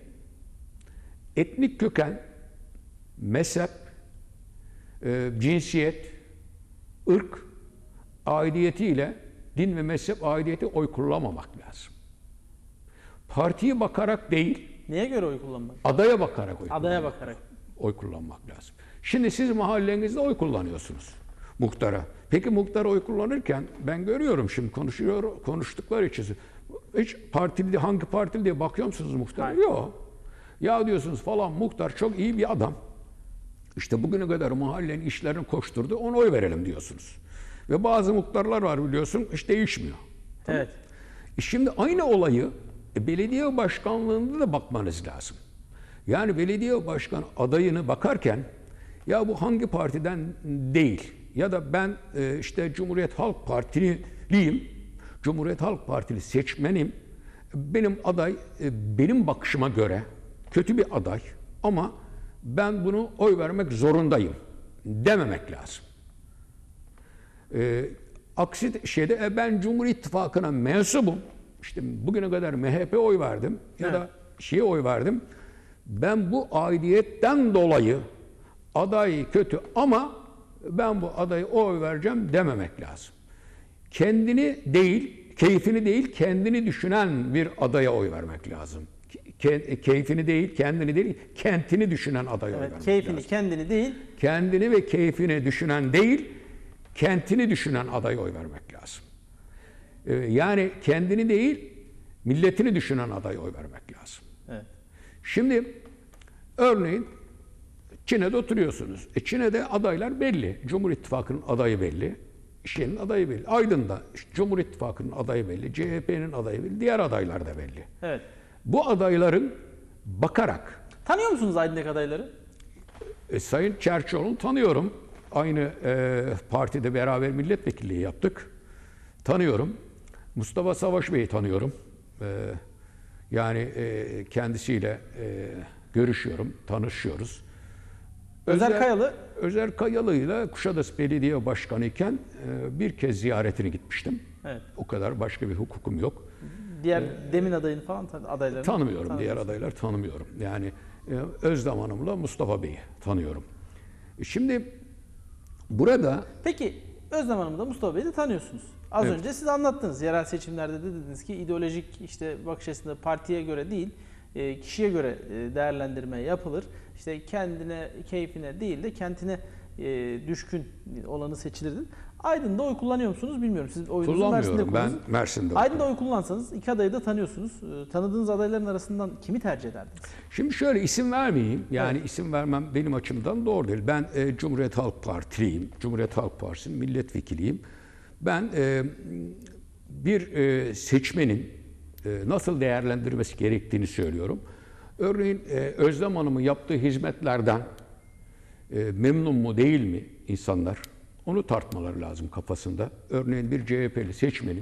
etnik köken, mezhep, e, cinsiyet, ırk aidiyetiyle din ve mezhep aidiyeti oy kullanmamak lazım. Partiye bakarak değil. Neye göre oy kullanmak? Adaya bakarak oy Adaya bakarak. Oy kullanmak lazım. Şimdi siz mahallenizde oy kullanıyorsunuz muhtara. Peki muhtara oy kullanırken ben görüyorum şimdi konuşuyor konuştukları için. Hiç partili hangi partili diye bakıyor musunuz muhtara? Yok. Ya diyorsunuz falan muhtar çok iyi bir adam. İşte bugüne kadar mahallenin işlerini koşturdu, ona oy verelim diyorsunuz. Ve bazı muhtarlar var biliyorsun, hiç değişmiyor. Tamam. Evet. E şimdi aynı olayı e, belediye başkanlığında da bakmanız lazım. Yani belediye başkan adayını bakarken ya bu hangi partiden değil ya da ben e, işte Cumhuriyet Halk Partiliyim, Cumhuriyet Halk Partili seçmenim, benim aday e, benim bakışıma göre kötü bir aday ama ben bunu oy vermek zorundayım dememek lazım. E, aksi şeyde e, ben Cumhur İttifakı'na mensubum. İşte bugüne kadar M H P oy verdim ya evet. da şeye oy verdim. Ben bu aidiyetten dolayı aday kötü ama ben bu adayı oy vereceğim dememek lazım. Kendini değil, keyfini değil, kendini düşünen bir adaya oy vermek lazım. Ke keyfini değil, kendini değil, kentini düşünen adaya evet, oy vermek keyfini, lazım. kendini değil. Kendini ve keyfini düşünen değil, kentini düşünen adaya oy vermek lazım. Ee, yani kendini değil, milletini düşünen adaya oy vermek lazım. Evet. Şimdi örneğin Çin'de oturuyorsunuz. E Çin'de adaylar belli. Cumhur İttifakı'nın adayı belli. İşçinin adayı belli. Aydın'da işte Cumhur İttifakı'nın adayı belli. C H P'nin adayı belli. Diğer adaylar da belli. Evet. Bu adayların bakarak... Tanıyor musunuz Aydın'daki adayları? E, Sayın Çerçioğlu'nu tanıyorum. Aynı e, partide beraber milletvekilliği yaptık. Tanıyorum. Mustafa Savaş Bey'i tanıyorum. E, yani e, kendisiyle e, görüşüyorum, tanışıyoruz. Özer Kayalı? Özer Kayalı'yla Kuşadası Belediye Başkanı iken e, bir kez ziyaretine gitmiştim. Evet. O kadar, başka bir hukukum yok. Diğer ee, demin adayını falan adaylarını tanımıyorum. Diğer adaylar tanımıyorum. Yani e, Özlem Hanım'la Mustafa Bey'i tanıyorum. E, şimdi burada... Peki Özlem Hanım'ı da Mustafa Bey'i de tanıyorsunuz. Az evet. önce siz anlattınız. Yerel seçimlerde de dediniz ki ideolojik işte bakış açısında partiye göre değil, kişiye göre değerlendirme yapılır. İşte kendine, keyfine değil de kentine düşkün olanı seçilir. Aydın'da oy kullanıyor musunuz bilmiyorum. Siz oyunuzu Mersin'de kullanıyorsunuz. Ben Mersin'de Aydın'da oy kullansanız iki adayı da tanıyorsunuz. Tanıdığınız adayların arasından kimi tercih ederdiniz? Şimdi şöyle isim vermeyeyim. Yani evet. isim vermem benim açımdan doğru değil. Ben e, Cumhuriyet Halk Partiliyim. Cumhuriyet Halk Partisi'nin milletvekiliyim. Ben e, bir e, seçmenin e, nasıl değerlendirmesi gerektiğini söylüyorum. Örneğin e, Özlem Hanım'ın yaptığı hizmetlerden e, memnun mu değil mi insanlar? Onu tartmaları lazım kafasında. Örneğin bir C H P'li seçmenin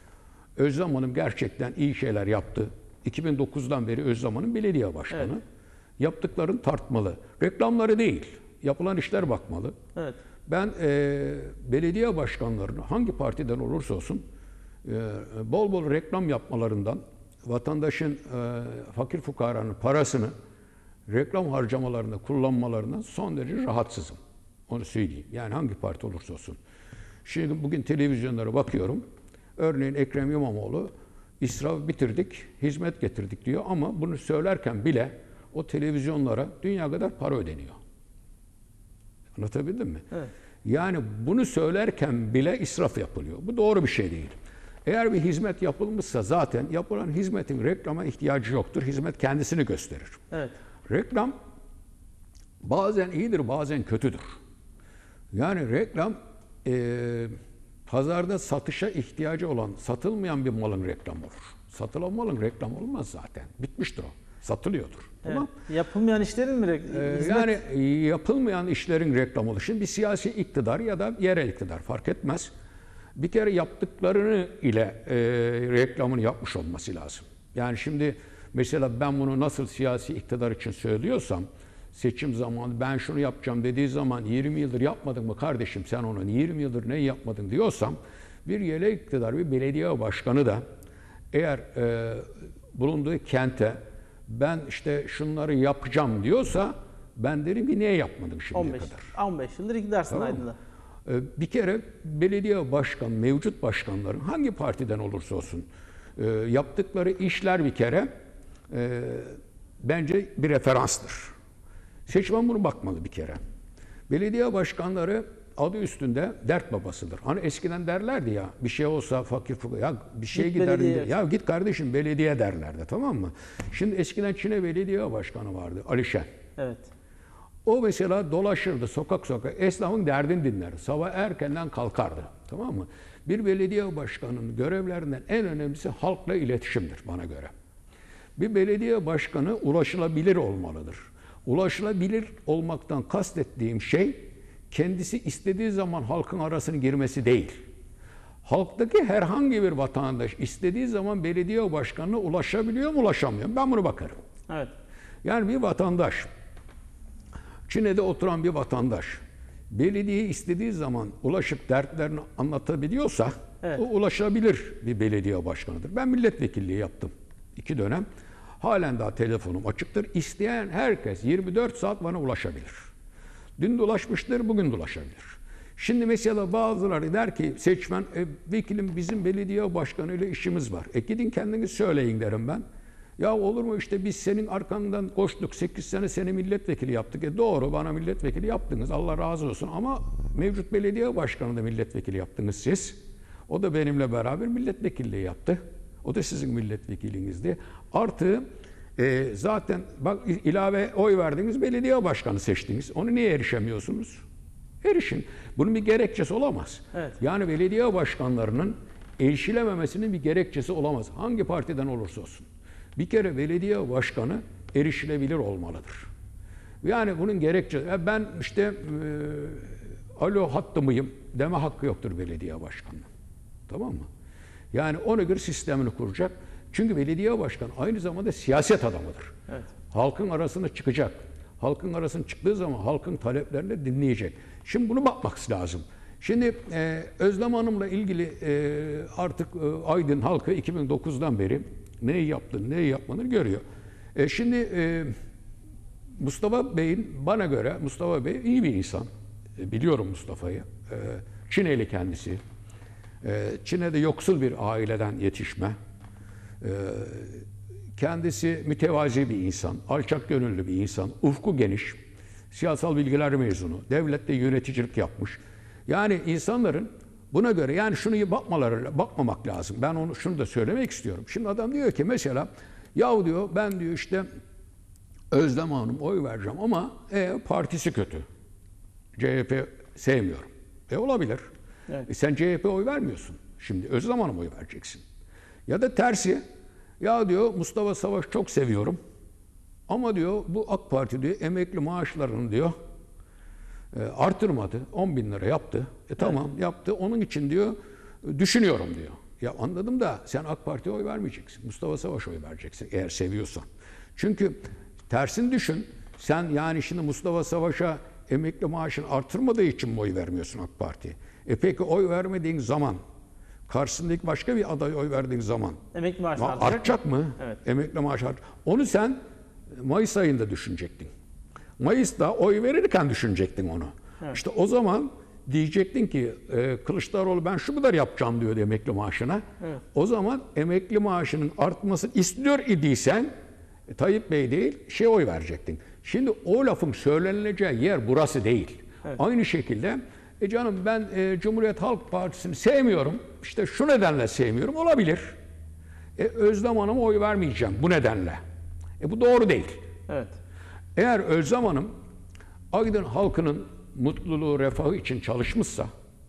Özlem Hanım gerçekten iyi şeyler yaptı. iki bin dokuzdan beri Özlem Hanım belediye başkanı. Evet. Yaptıklarını tartmalı. Reklamları değil, yapılan işler bakmalı. Evet. Ben e, belediye başkanlarını hangi partiden olursa olsun e, bol bol reklam yapmalarından, vatandaşın, e, fakir fukaranın parasını reklam harcamalarında kullanmalarından son derece rahatsızım. Onu söyleyeyim. Yani hangi parti olursa olsun. Şimdi bugün televizyonlara bakıyorum. Örneğin Ekrem İmamoğlu israf bitirdik, hizmet getirdik diyor ama bunu söylerken bile o televizyonlara dünya kadar para ödeniyor. Anlatabildim mi? Evet. Yani bunu söylerken bile israf yapılıyor. Bu doğru bir şey değil. Eğer bir hizmet yapılmışsa zaten yapılan hizmetin reklama ihtiyacı yoktur. Hizmet kendisini gösterir. Evet. Reklam bazen iyidir, bazen kötüdür. Yani reklam e, pazarda satışa ihtiyacı olan, satılmayan bir malın reklamı olur. Satılan malın reklamı olmaz zaten. Bitmiştir o. Satılıyordur. Evet. Tamam. Yapılmayan işlerin mi reklamı? Ee, yani yapılmayan işlerin reklamı olur. Şimdi bir siyasi iktidar ya da yerel iktidar fark etmez. Bir kere yaptıklarını ile e, reklamını yapmış olması lazım. Yani şimdi mesela ben bunu nasıl siyasi iktidar için söylüyorsam, seçim zamanı ben şunu yapacağım dediği zaman yirmi yıldır yapmadın mı kardeşim sen onu yirmi yıldır ne yapmadın diyorsam, bir yerel iktidar, bir belediye başkanı da eğer e, bulunduğu kente ben işte şunları yapacağım diyorsa ben derim ki niye yapmadın şimdiye on beş, kadar? on beş yıldır iktidarsın tamam. Aydın'da. Ee, bir kere belediye başkan, mevcut başkanların hangi partiden olursa olsun e, yaptıkları işler bir kere e, bence bir referanstır. Seçmen bunu bakmalı bir kere. Belediye başkanları adı üstünde dert babasıdır. Hani eskiden derlerdi ya bir şey olsa fakir fukara ya bir şey gider ya git kardeşim belediye derlerdi, tamam mı? Şimdi eskiden Çin'e belediye başkanı vardı Alişen. Evet. O mesela dolaşırdı sokak sokak esnafın derdini dinlerdi. Sabah erkenden kalkardı, tamam mı? Bir belediye başkanının görevlerinden en önemlisi halkla iletişimdir bana göre. Bir belediye başkanı ulaşılabilir olmalıdır. Ulaşılabilir olmaktan kastettiğim şey kendisi istediği zaman halkın arasına girmesi değil. Halktaki herhangi bir vatandaş istediği zaman belediye başkanına ulaşabiliyor mu, ulaşamıyor mu? Ben bunu bakarım. Evet. Yani bir vatandaş, Çin'de oturan bir vatandaş, belediye istediği zaman ulaşıp dertlerini anlatabiliyorsa, evet, o ulaşabilir bir belediye başkanıdır. Ben milletvekilliği yaptım iki dönem. Halen daha telefonum açıktır. İsteyen herkes yirmi dört saat bana ulaşabilir. Dün de ulaşmıştır, bugün de ulaşabilir. Şimdi mesela bazıları der ki seçmen, e, vekilim bizim belediye başkanıyla işimiz var. E gidin kendiniz söyleyin derim ben. Ya olur mu işte biz senin arkandan koştuk, sekiz sene seni milletvekili yaptık. E doğru, bana milletvekili yaptınız, Allah razı olsun, ama mevcut belediye başkanı da milletvekili yaptınız siz. O da benimle beraber milletvekilliği yaptı. O da sizin milletvekilinizdi. Artı e, zaten bak ilave oy verdiniz, belediye başkanı seçtiniz. Onu niye erişemiyorsunuz? Erişin. Bunun bir gerekçesi olamaz. Evet. Yani belediye başkanlarının erişilememesinin bir gerekçesi olamaz. Hangi partiden olursa olsun. Bir kere belediye başkanı erişilebilir olmalıdır. Yani bunun gerekçesi, ben işte e, alo hattı mıyım deme hakkı yoktur belediye başkanının. Tamam mı? Yani ona göre sistemini kuracak. Çünkü belediye başkanı aynı zamanda siyaset adamıdır. Evet. Halkın arasına çıkacak. Halkın arasına çıktığı zaman halkın taleplerini dinleyecek. Şimdi bunu bakmak lazım. Şimdi e, Özlem Hanım'la ilgili e, artık e, Aydın halkı iki bin dokuzdan beri neyi yaptığını, neyi yapmadığını görüyor. E, şimdi e, Mustafa Bey'in, bana göre Mustafa Bey iyi bir insan. E, biliyorum Mustafa'yı. E, Çineli kendisi. E, Çin'de yoksul bir aileden yetişme. E, kendisi mütevazi bir insan, alçak gönüllü bir insan, ufku geniş, siyasal bilgiler mezunu, devlette yöneticilik yapmış. Yani insanların buna göre, yani şunu bakmaları, bakmamak lazım. Ben onu şunu da söylemek istiyorum. Şimdi adam diyor ki mesela, yahu diyor ben diyor işte Özlem Hanım oy vereceğim ama e, partisi kötü. C H P sevmiyorum. E olabilir. Evet. E, sen C H P oy vermiyorsun. Şimdi Özlem Hanım oy vereceksin. Ya da tersi, ya diyor Mustafa Savaş çok seviyorum ama diyor bu AK Parti diyor emekli maaşlarını diyor e, artırmadı. on bin lira yaptı. E tamam evet. yaptı. Onun için diyor düşünüyorum diyor. Ya anladım da sen AK Parti'ye oy vermeyeceksin. Mustafa Savaş oy vereceksin eğer seviyorsan. Çünkü tersini düşün. Sen yani şimdi Mustafa Savaş'a emekli maaşını artırmadığı için mi oy vermiyorsun AK Parti'ye? E peki oy vermediğin zaman karşısındaki başka bir adaya oy verdiğin zaman emekli maaşı artacak, artacak mı? Evet. Emekli maaşı artacak. Onu sen Mayıs ayında düşünecektin. Mayıs'ta oy verirken düşünecektin onu. Evet. İşte o zaman diyecektin ki e, Kılıçdaroğlu ben şu kadar yapacağım diyor emekli maaşına. Evet. O zaman emekli maaşının artmasını istiyor idiysen e, Tayyip Bey değil şey oy verecektin. Şimdi o lafın söylenileceği yer burası değil. Evet. Aynı şekilde E canım ben e, Cumhuriyet Halk Partisi'ni sevmiyorum. İşte şu nedenle sevmiyorum. Olabilir. E, Özlem Hanım'a oy vermeyeceğim bu nedenle. E bu doğru değil. Evet. Eğer Özlem Hanım Aydın halkının mutluluğu, refahı için çalışmışsa,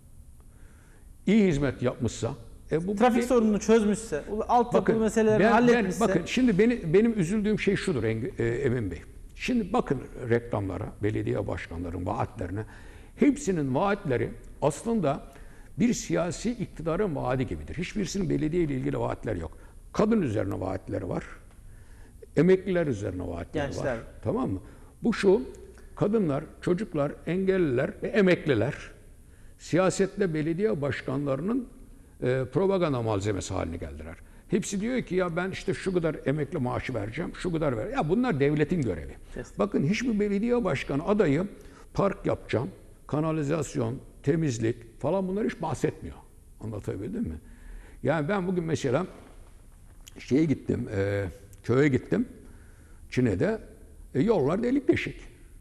iyi hizmet yapmışsa, e bu trafik bir, sorununu çözmüşse, altyapı meselelerini halletmişse. Ben, bakın şimdi beni, benim üzüldüğüm şey şudur e, Emin Bey. Şimdi bakın reklamlara, belediye başkanlarının vaatlerine. Hepsinin vaatleri aslında bir siyasi iktidarın vaadi gibidir. Hiçbirisinin belediye ile ilgili vaatler yok. Kadın üzerine vaatleri var. Emekliler üzerine vaatleri Gençler. var. Tamam mı? Bu şu, kadınlar, çocuklar, engelliler ve emekliler siyasette belediye başkanlarının e, propaganda malzemesi haline geldiler. Hepsi diyor ki ya ben işte şu kadar emekli maaşı vereceğim, şu kadar ver. Ya bunlar devletin görevi. Kesin. Bakın hiçbir belediye başkanı adayı park yapacağım, kanalizasyon, temizlik falan bunlar hiç bahsetmiyor. Anlatabildim mi? Yani ben bugün mesela şeye gittim, e, köye gittim, Çin'de, e, yollar delik deşik.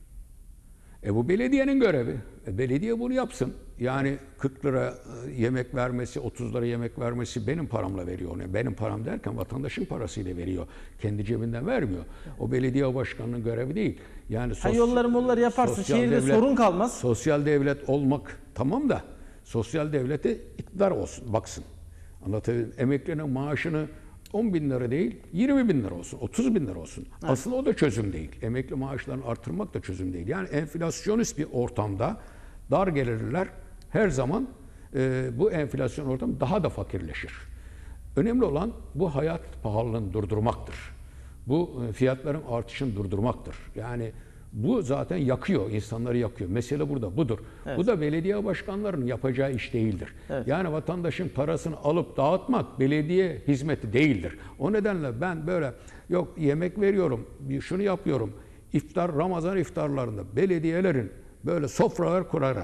E bu belediyenin görevi. E, belediye bunu yapsın. Yani kırk lira yemek vermesi, otuz lira yemek vermesi benim paramla veriyor onu. Benim param derken vatandaşın parasıyla veriyor. Kendi cebinden vermiyor. O belediye başkanının görevi değil. Yani sos, yolları molları yaparsın, şehirde devlet, sorun kalmaz. Sosyal devlet olmak tamam da sosyal devlete iktidar olsun, baksın. Anlatabildim. Emeklinin maaşını on bin lira değil, yirmi bin lira olsun, otuz bin lira olsun. Evet. Aslında o da çözüm değil. Emekli maaşlarını artırmak da çözüm değil. Yani enflasyonist bir ortamda dar gelirler her zaman e, bu enflasyon ortamı daha da fakirleşir. Önemli olan bu hayat pahalılığını durdurmaktır. Bu e, fiyatların artışını durdurmaktır. Yani bu zaten yakıyor, insanları yakıyor. Mesele burada, budur. Evet. Bu da belediye başkanlarının yapacağı iş değildir. Evet. Yani vatandaşın parasını alıp dağıtmak belediye hizmeti değildir. O nedenle ben böyle yok yemek veriyorum, şunu yapıyorum. İftar, Ramazan iftarlarında belediyelerin böyle sofralar kurarak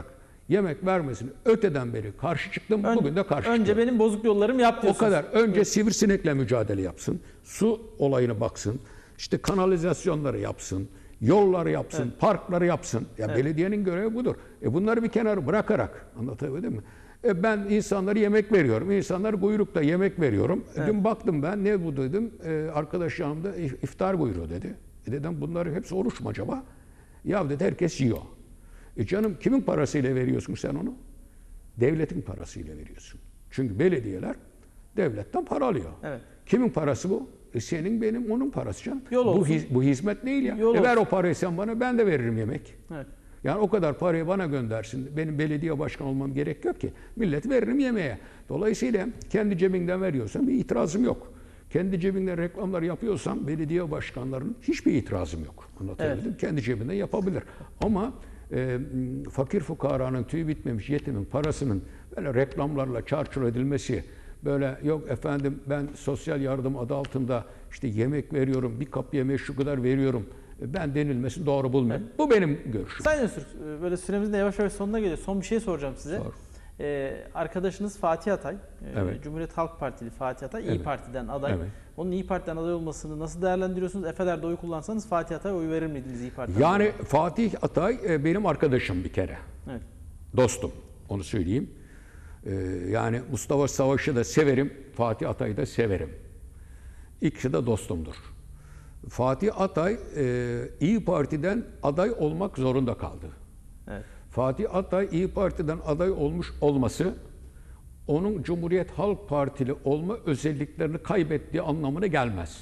yemek vermesini öteden beri karşı çıktım. Ön, bugün de karşı Önce çıkıyorum. benim bozuk yollarım yap diyorsunuz. O kadar. Önce sivrisinekle mücadele yapsın. Su olayını baksın. İşte kanalizasyonları yapsın. Yolları yapsın. Evet. Parkları yapsın. Ya evet. Belediyenin görevi budur. E bunları bir kenara bırakarak, anlatabildim mi? E ben insanlara yemek veriyorum. İnsanlar kuyrukta yemek veriyorum. Evet. Dün baktım ben, ne bu dedim. E, arkadaş yanımda iftar buyuruyor dedi. E dedim bunları hepsi oruç mu acaba? Ya dedi herkes yiyor. E canım kimin parasıyla veriyorsun sen onu? Devletin parasıyla veriyorsun. Çünkü belediyeler devletten para alıyor. Evet. Kimin parası bu? E senin, benim, onun parası canım. Bu, hiz, bu hizmet değil ya. E ver o parayı sen bana, ben de veririm yemek. Evet. Yani o kadar parayı bana göndersin. Benim belediye başkanı olmam gerek yok ki. Millet veririm yemeğe. Dolayısıyla kendi cebinden veriyorsan bir itirazım yok. Kendi cebinden reklamlar yapıyorsam belediye başkanlarının hiçbir itirazım yok. Anlatabildim. Evet. Kendi cebinden yapabilir. Ama e, fakir fukaranın, tüyü bitmemiş yetimin parasının böyle reklamlarla çarçur edilmesi, böyle yok efendim ben sosyal yardım adı altında işte yemek veriyorum, bir kap yemeği şu kadar veriyorum, ben denilmesini doğru bulmuyorum. Evet. Bu benim görüşüm. Sayın Öztürk, böyle süremizin de yavaş yavaş sonuna geliyor. Son bir şey soracağım size. Sor. Ee, arkadaşınız Fatih Atay, evet. Cumhuriyet Halk Partili Fatih Atay, evet. İYİ Parti'den aday. Evet. Onun İYİ Parti'den aday olmasını nasıl değerlendiriyorsunuz? Efeler'de oy kullansanız Fatih Atay'a oy verir miydiniz İYİ Parti'den? Yani aday? Fatih Atay benim arkadaşım bir kere. Evet. Dostum, onu söyleyeyim. Ee, yani Mustafa Savaş'ı da severim, Fatih Atay'ı da severim. İkisi de dostumdur. Fatih Atay e, İYİ Parti'den aday olmak zorunda kaldı. Evet. Fatih Atay İYİ Parti'den aday olmuş olması onun Cumhuriyet Halk Partili olma özelliklerini kaybettiği anlamına gelmez.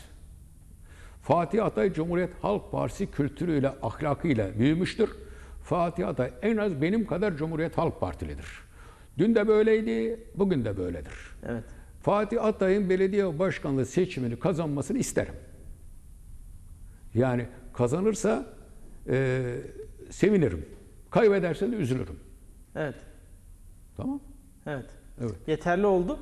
Fatih Atay Cumhuriyet Halk Partisi kültürüyle, ahlakıyla büyümüştür. Fatih Atay en az benim kadar Cumhuriyet Halk Partilidir. Dün de böyleydi, bugün de böyledir. Evet. Fatih Atay'ın belediye başkanlığı seçimini kazanmasını isterim. Yani kazanırsa e, sevinirim. Kaybederse de üzülürüm. Evet. Tamam. Evet. Evet. Yeterli oldu.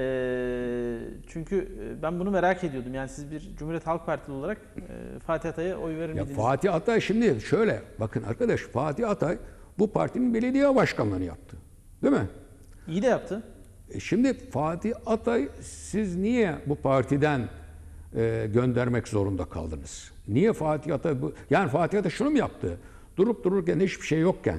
Ee, çünkü ben bunu merak ediyordum. Yani siz bir Cumhuriyet Halk Partili olarak e, Fatih Atay'a oy verir miydiniz? Fatih Atay şimdi şöyle, bakın arkadaş, Fatih Atay bu partinin belediye başkanlığını yaptı. Değil mi? İyi de yaptı. E şimdi Fatih Atay, siz niye bu partiden e, göndermek zorunda kaldınız? Niye Fatih Atay bu? Yani Fatih Atay şunu mu yaptı? Durup dururken hiçbir şey yokken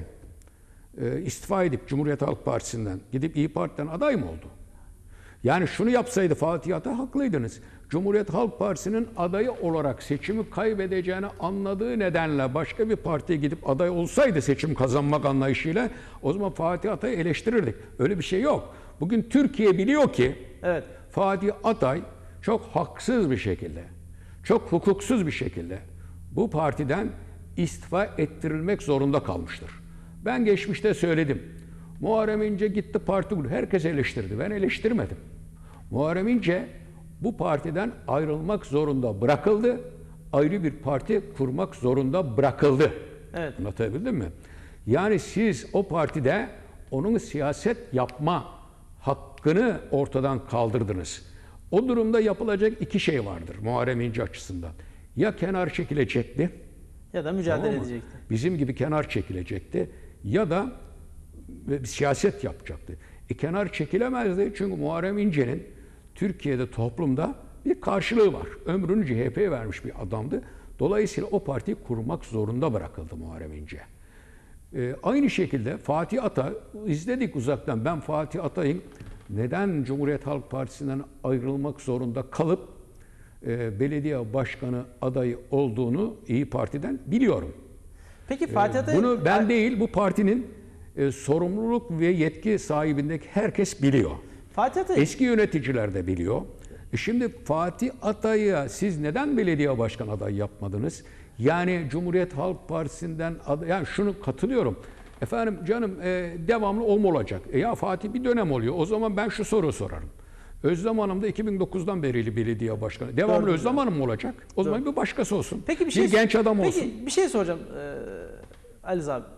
e, istifa edip Cumhuriyet Halk Partisi'nden gidip İYİ Parti'den aday mı oldu? Yani şunu yapsaydı Fatih Atay, haklıydınız. Cumhuriyet Halk Partisi'nin adayı olarak seçimi kaybedeceğini anladığı nedenle başka bir partiye gidip aday olsaydı seçim kazanmak anlayışıyla, o zaman Fatih Atay'ı eleştirirdik. Öyle bir şey yok. Bugün Türkiye biliyor ki evet. Fatih Atay çok haksız bir şekilde, çok hukuksuz bir şekilde bu partiden istifa ettirilmek zorunda kalmıştır. Ben geçmişte söyledim. Muharrem İnce gitti parti kurdu. Herkes eleştirdi. Ben eleştirmedim. Muharrem İnce bu partiden ayrılmak zorunda bırakıldı. Ayrı bir parti kurmak zorunda bırakıldı. Evet. Anlatabildim mi? Yani siz o partide onun siyaset yapma hakkını ortadan kaldırdınız. O durumda yapılacak iki şey vardır Muharrem İnce açısından. Ya kenar çekilecekti, ya da mücadele tamam edecekti. Bizim gibi kenar çekilecekti ya da bir siyaset yapacaktı. E kenar çekilemezdi çünkü Muharrem İnce'nin Türkiye'de, toplumda bir karşılığı var. Ömrünü C H P'ye vermiş bir adamdı. Dolayısıyla o partiyi kurmak zorunda bırakıldı Muharrem İnce. E, aynı şekilde Fatih Atay, izledik uzaktan. Ben Fatih Atay'ın neden Cumhuriyet Halk Partisi'nden ayrılmak zorunda kalıp e, belediye başkanı adayı olduğunu İYİ Parti'den biliyorum. Peki Fatih Atay... E, bunu ben değil, bu partinin e, sorumluluk ve yetki sahibindeki herkes biliyor. Fatih Atay... Eski yöneticiler de biliyor. E şimdi Fatih Atay'a siz neden belediye başkan adayı yapmadınız? Yani Cumhuriyet Halk Partisi'nden aday, yani şunu katılıyorum. Efendim canım e, devamlı o mu olacak? E ya Fatih bir dönem oluyor. O zaman ben şu soruyu sorarım. Özlem Hanım da iki bin dokuzdan beri belediye başkanı. Devamlı Doğru. Özlem Hanım mı olacak? O Doğru. zaman bir başkası olsun. Peki bir, şey, bir genç adam peki, olsun. Peki bir şey soracağım ee, Ali abi.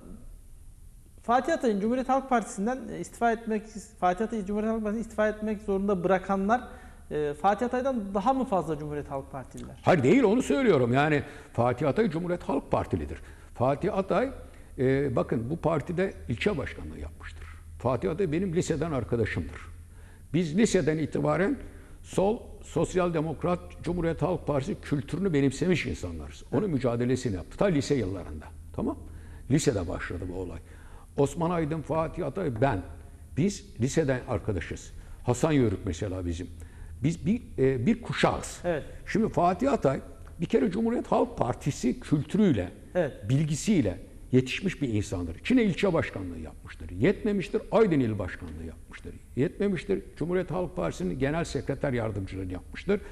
Fatih Atay'ın Cumhuriyet Halk Partisi'nden istifa etmek, Fatih Atay'ı Cumhuriyet Halk Partisi'nden istifa etmek zorunda bırakanlar e, Fatih Atay'dan daha mı fazla Cumhuriyet Halk Partililer? Hayır değil, onu söylüyorum. Yani Fatih Atay Cumhuriyet Halk Partilidir. Fatih Atay e, bakın bu partide ilçe başkanlığı yapmıştır. Fatih Atay benim liseden arkadaşımdır. Biz liseden itibaren sol, sosyal demokrat, Cumhuriyet Halk Partisi kültürünü benimsemiş insanlarız. Onun mücadelesini yaptı. Ta lise yıllarında. Tamam. Lisede başladı bu olay. Osman Aydın, Fatih Atay, ben. Biz liseden arkadaşız. Hasan Yörük mesela bizim. Biz bir, e, bir kuşağız. Evet. Şimdi Fatih Atay bir kere Cumhuriyet Halk Partisi kültürüyle, evet. bilgisiyle yetişmiş bir insandır. Çin'e ilçe başkanlığı yapmıştır. Yetmemiştir, Aydın il başkanlığı yapmıştır. Yetmemiştir, Cumhuriyet Halk Partisi'nin genel sekreter yardımcılığını yapmıştır.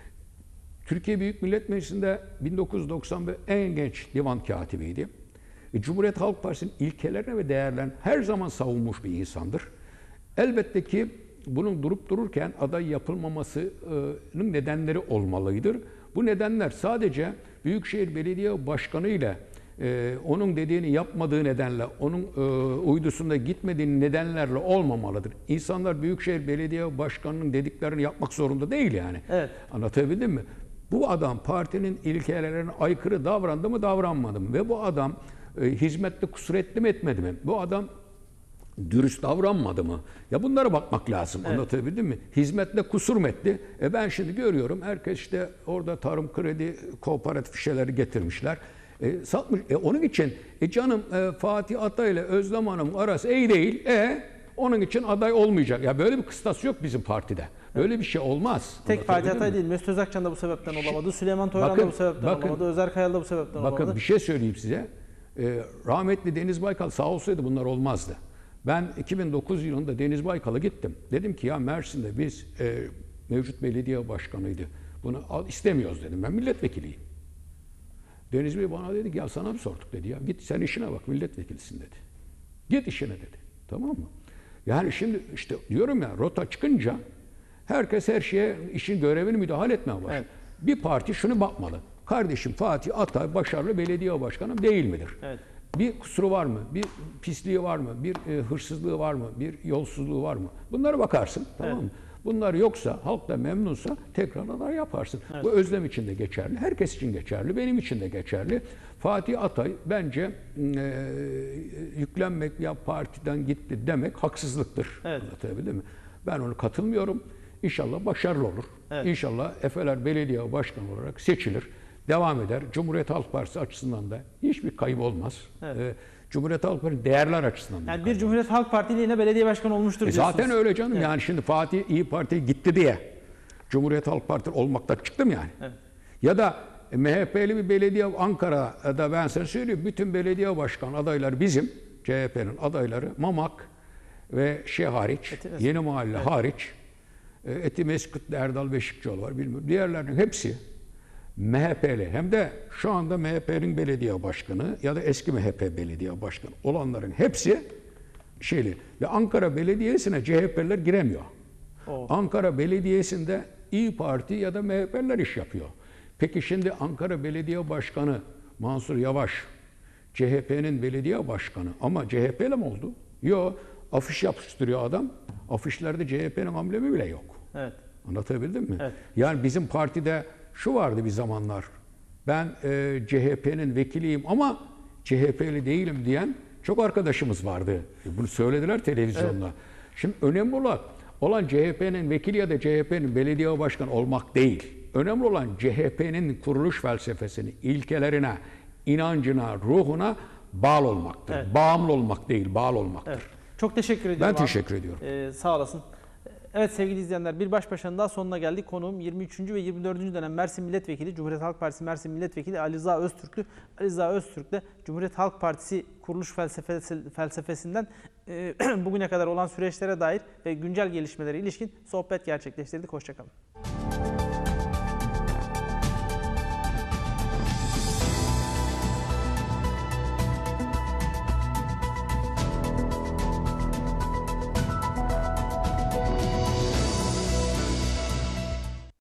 Türkiye Büyük Millet Meclisi'nde bin dokuz yüz doksan bir en genç divan katibiydi. E, Cumhuriyet Halk Partisi'nin ilkelerine ve değerlerini her zaman savunmuş bir insandır. Elbette ki bunun durup dururken aday yapılmamasının nedenleri olmalıydır. Bu nedenler sadece Büyükşehir Belediye Başkanı ile e, onun dediğini yapmadığı nedenle, onun e, uydusunda gitmediği nedenlerle olmamalıdır. İnsanlar Büyükşehir Belediye Başkanı'nın dediklerini yapmak zorunda değil yani. Evet. Anlatabildim mi? Bu adam partinin ilkelerine aykırı davrandı mı, davranmadı mı? Ve bu adam e, hizmette kusur etti mi, etmedi mi? Bu adam dürüst davranmadı mı? Ya bunlara bakmak lazım. Evet. Anlatabildim mi? Hizmetle kusur mu etti? E ben şimdi görüyorum herkes işte orada tarım kredi kooperatif şeyleri getirmişler. E, satmış. E onun için e canım e, Fatih Atay ile Özlem Hanım arası iyi değil. E onun için aday olmayacak. Ya böyle bir kıstas yok bizim partide. Böyle bir şey olmaz. Tek Fatih Atay değil. Mesut Özakçan da bu sebepten olamadı. Süleyman Toyran da bu sebepten bakın, olamadı. Özer Kayal da bu sebepten bakın, olamadı. Bakın bir şey söyleyeyim size. E, rahmetli Deniz Baykal sağ olsaydı bunlar olmazdı. Ben iki bin dokuz yılında Deniz Baykal'a gittim. Dedim ki ya Mersin'de biz e, mevcut belediye başkanıydı. Bunu al, istemiyoruz dedim. Ben milletvekiliyim. Deniz Bey bana dedi ki ya sana mı sorduk dedi ya. Git sen işine bak milletvekilisin dedi. Git işine dedi. Tamam mı? Yani şimdi işte diyorum ya rota çıkınca herkes her şeye işin görevini müdahale etmeye başladı. Evet. Bir parti şunu bakmalı. Kardeşim Fatih Atay başarılı belediye başkanı değil midir? Evet. Bir kusuru var mı? Bir pisliği var mı? Bir e, hırsızlığı var mı? Bir yolsuzluğu var mı? Bunlara bakarsın. Tamam evet. mı? Bunlar yoksa, halk da memnunsa tekrar aday yaparsın. Evet. Bu Özlem için de geçerli. Herkes için geçerli. Benim için de geçerli. Fatih Atay bence e, yüklenmek ya partiden gitti demek haksızlıktır. Evet. Anlatabildim mi? Ben onu katılmıyorum. İnşallah başarılı olur. Evet. İnşallah Efeler Belediye Başkanı olarak seçilir. Devam eder. Cumhuriyet Halk Partisi açısından da hiçbir kayıp olmaz. Evet. Ee, Cumhuriyet Halk Partisi değerler açısından da. Yani bir Cumhuriyet Halk Partili yine belediye başkanı olmuştur e diyorsunuz. Zaten öyle canım. Evet. Yani şimdi Fatih İyi Parti'ye gitti diye Cumhuriyet Halk Partisi olmaktan çıktım yani. Evet. Ya da M H P'li bir belediye Ankara'da ben sana söyleyeyim. Bütün belediye başkan adayları bizim. C H P'nin adayları Mamak ve şey hariç, Eti Yeni Mahalle evet. hariç Etimeskut'ta Erdal Beşikçioğlu var bilmiyorum. Diğerlerinin hepsi M H P'li hem de şu anda M H P'nin belediye başkanı ya da eski M H P belediye başkanı olanların hepsi şeyli. Ve Ankara Belediyesi'ne C H P'liler giremiyor. Oh. Ankara Belediyesi'nde İyi Parti ya da M H P'liler iş yapıyor. Peki şimdi Ankara Belediye Başkanı Mansur Yavaş C H P'nin belediye başkanı ama C H P'li mi oldu? Yok. Afiş yapıştırıyor adam. Afişlerde C H P'nin amblemi bile yok. Evet. Anlatabildim mi? Evet. Yani bizim partide şu vardı bir zamanlar. Ben e, C H P'nin vekiliyim ama C H P'li değilim diyen çok arkadaşımız vardı. Bunu söylediler televizyonda. Evet. Şimdi önemli olan, olan C H P'nin vekili ya da C H P'nin belediye başkanı olmak değil. Önemli olan C H P'nin kuruluş felsefesini, ilkelerine, inancına, ruhuna bağlı olmaktır. Evet. Bağımlı olmak değil, bağlı olmaktır. Evet. Çok teşekkür ediyorum. Ben teşekkür abi. ediyorum. Ee, sağ olasın. Evet sevgili izleyenler, bir baş başanın daha sonuna geldik. Konuğum yirmi üçüncü ve yirmi dördüncü dönem Mersin Milletvekili, Cumhuriyet Halk Partisi Mersin Milletvekili Ali Rıza Öztürk'tü. Ali Rıza Öztürk de Cumhuriyet Halk Partisi kuruluş felsefesi, felsefesinden e, bugüne kadar olan süreçlere dair ve güncel gelişmelere ilişkin sohbet gerçekleştirdik. Hoşça kalın.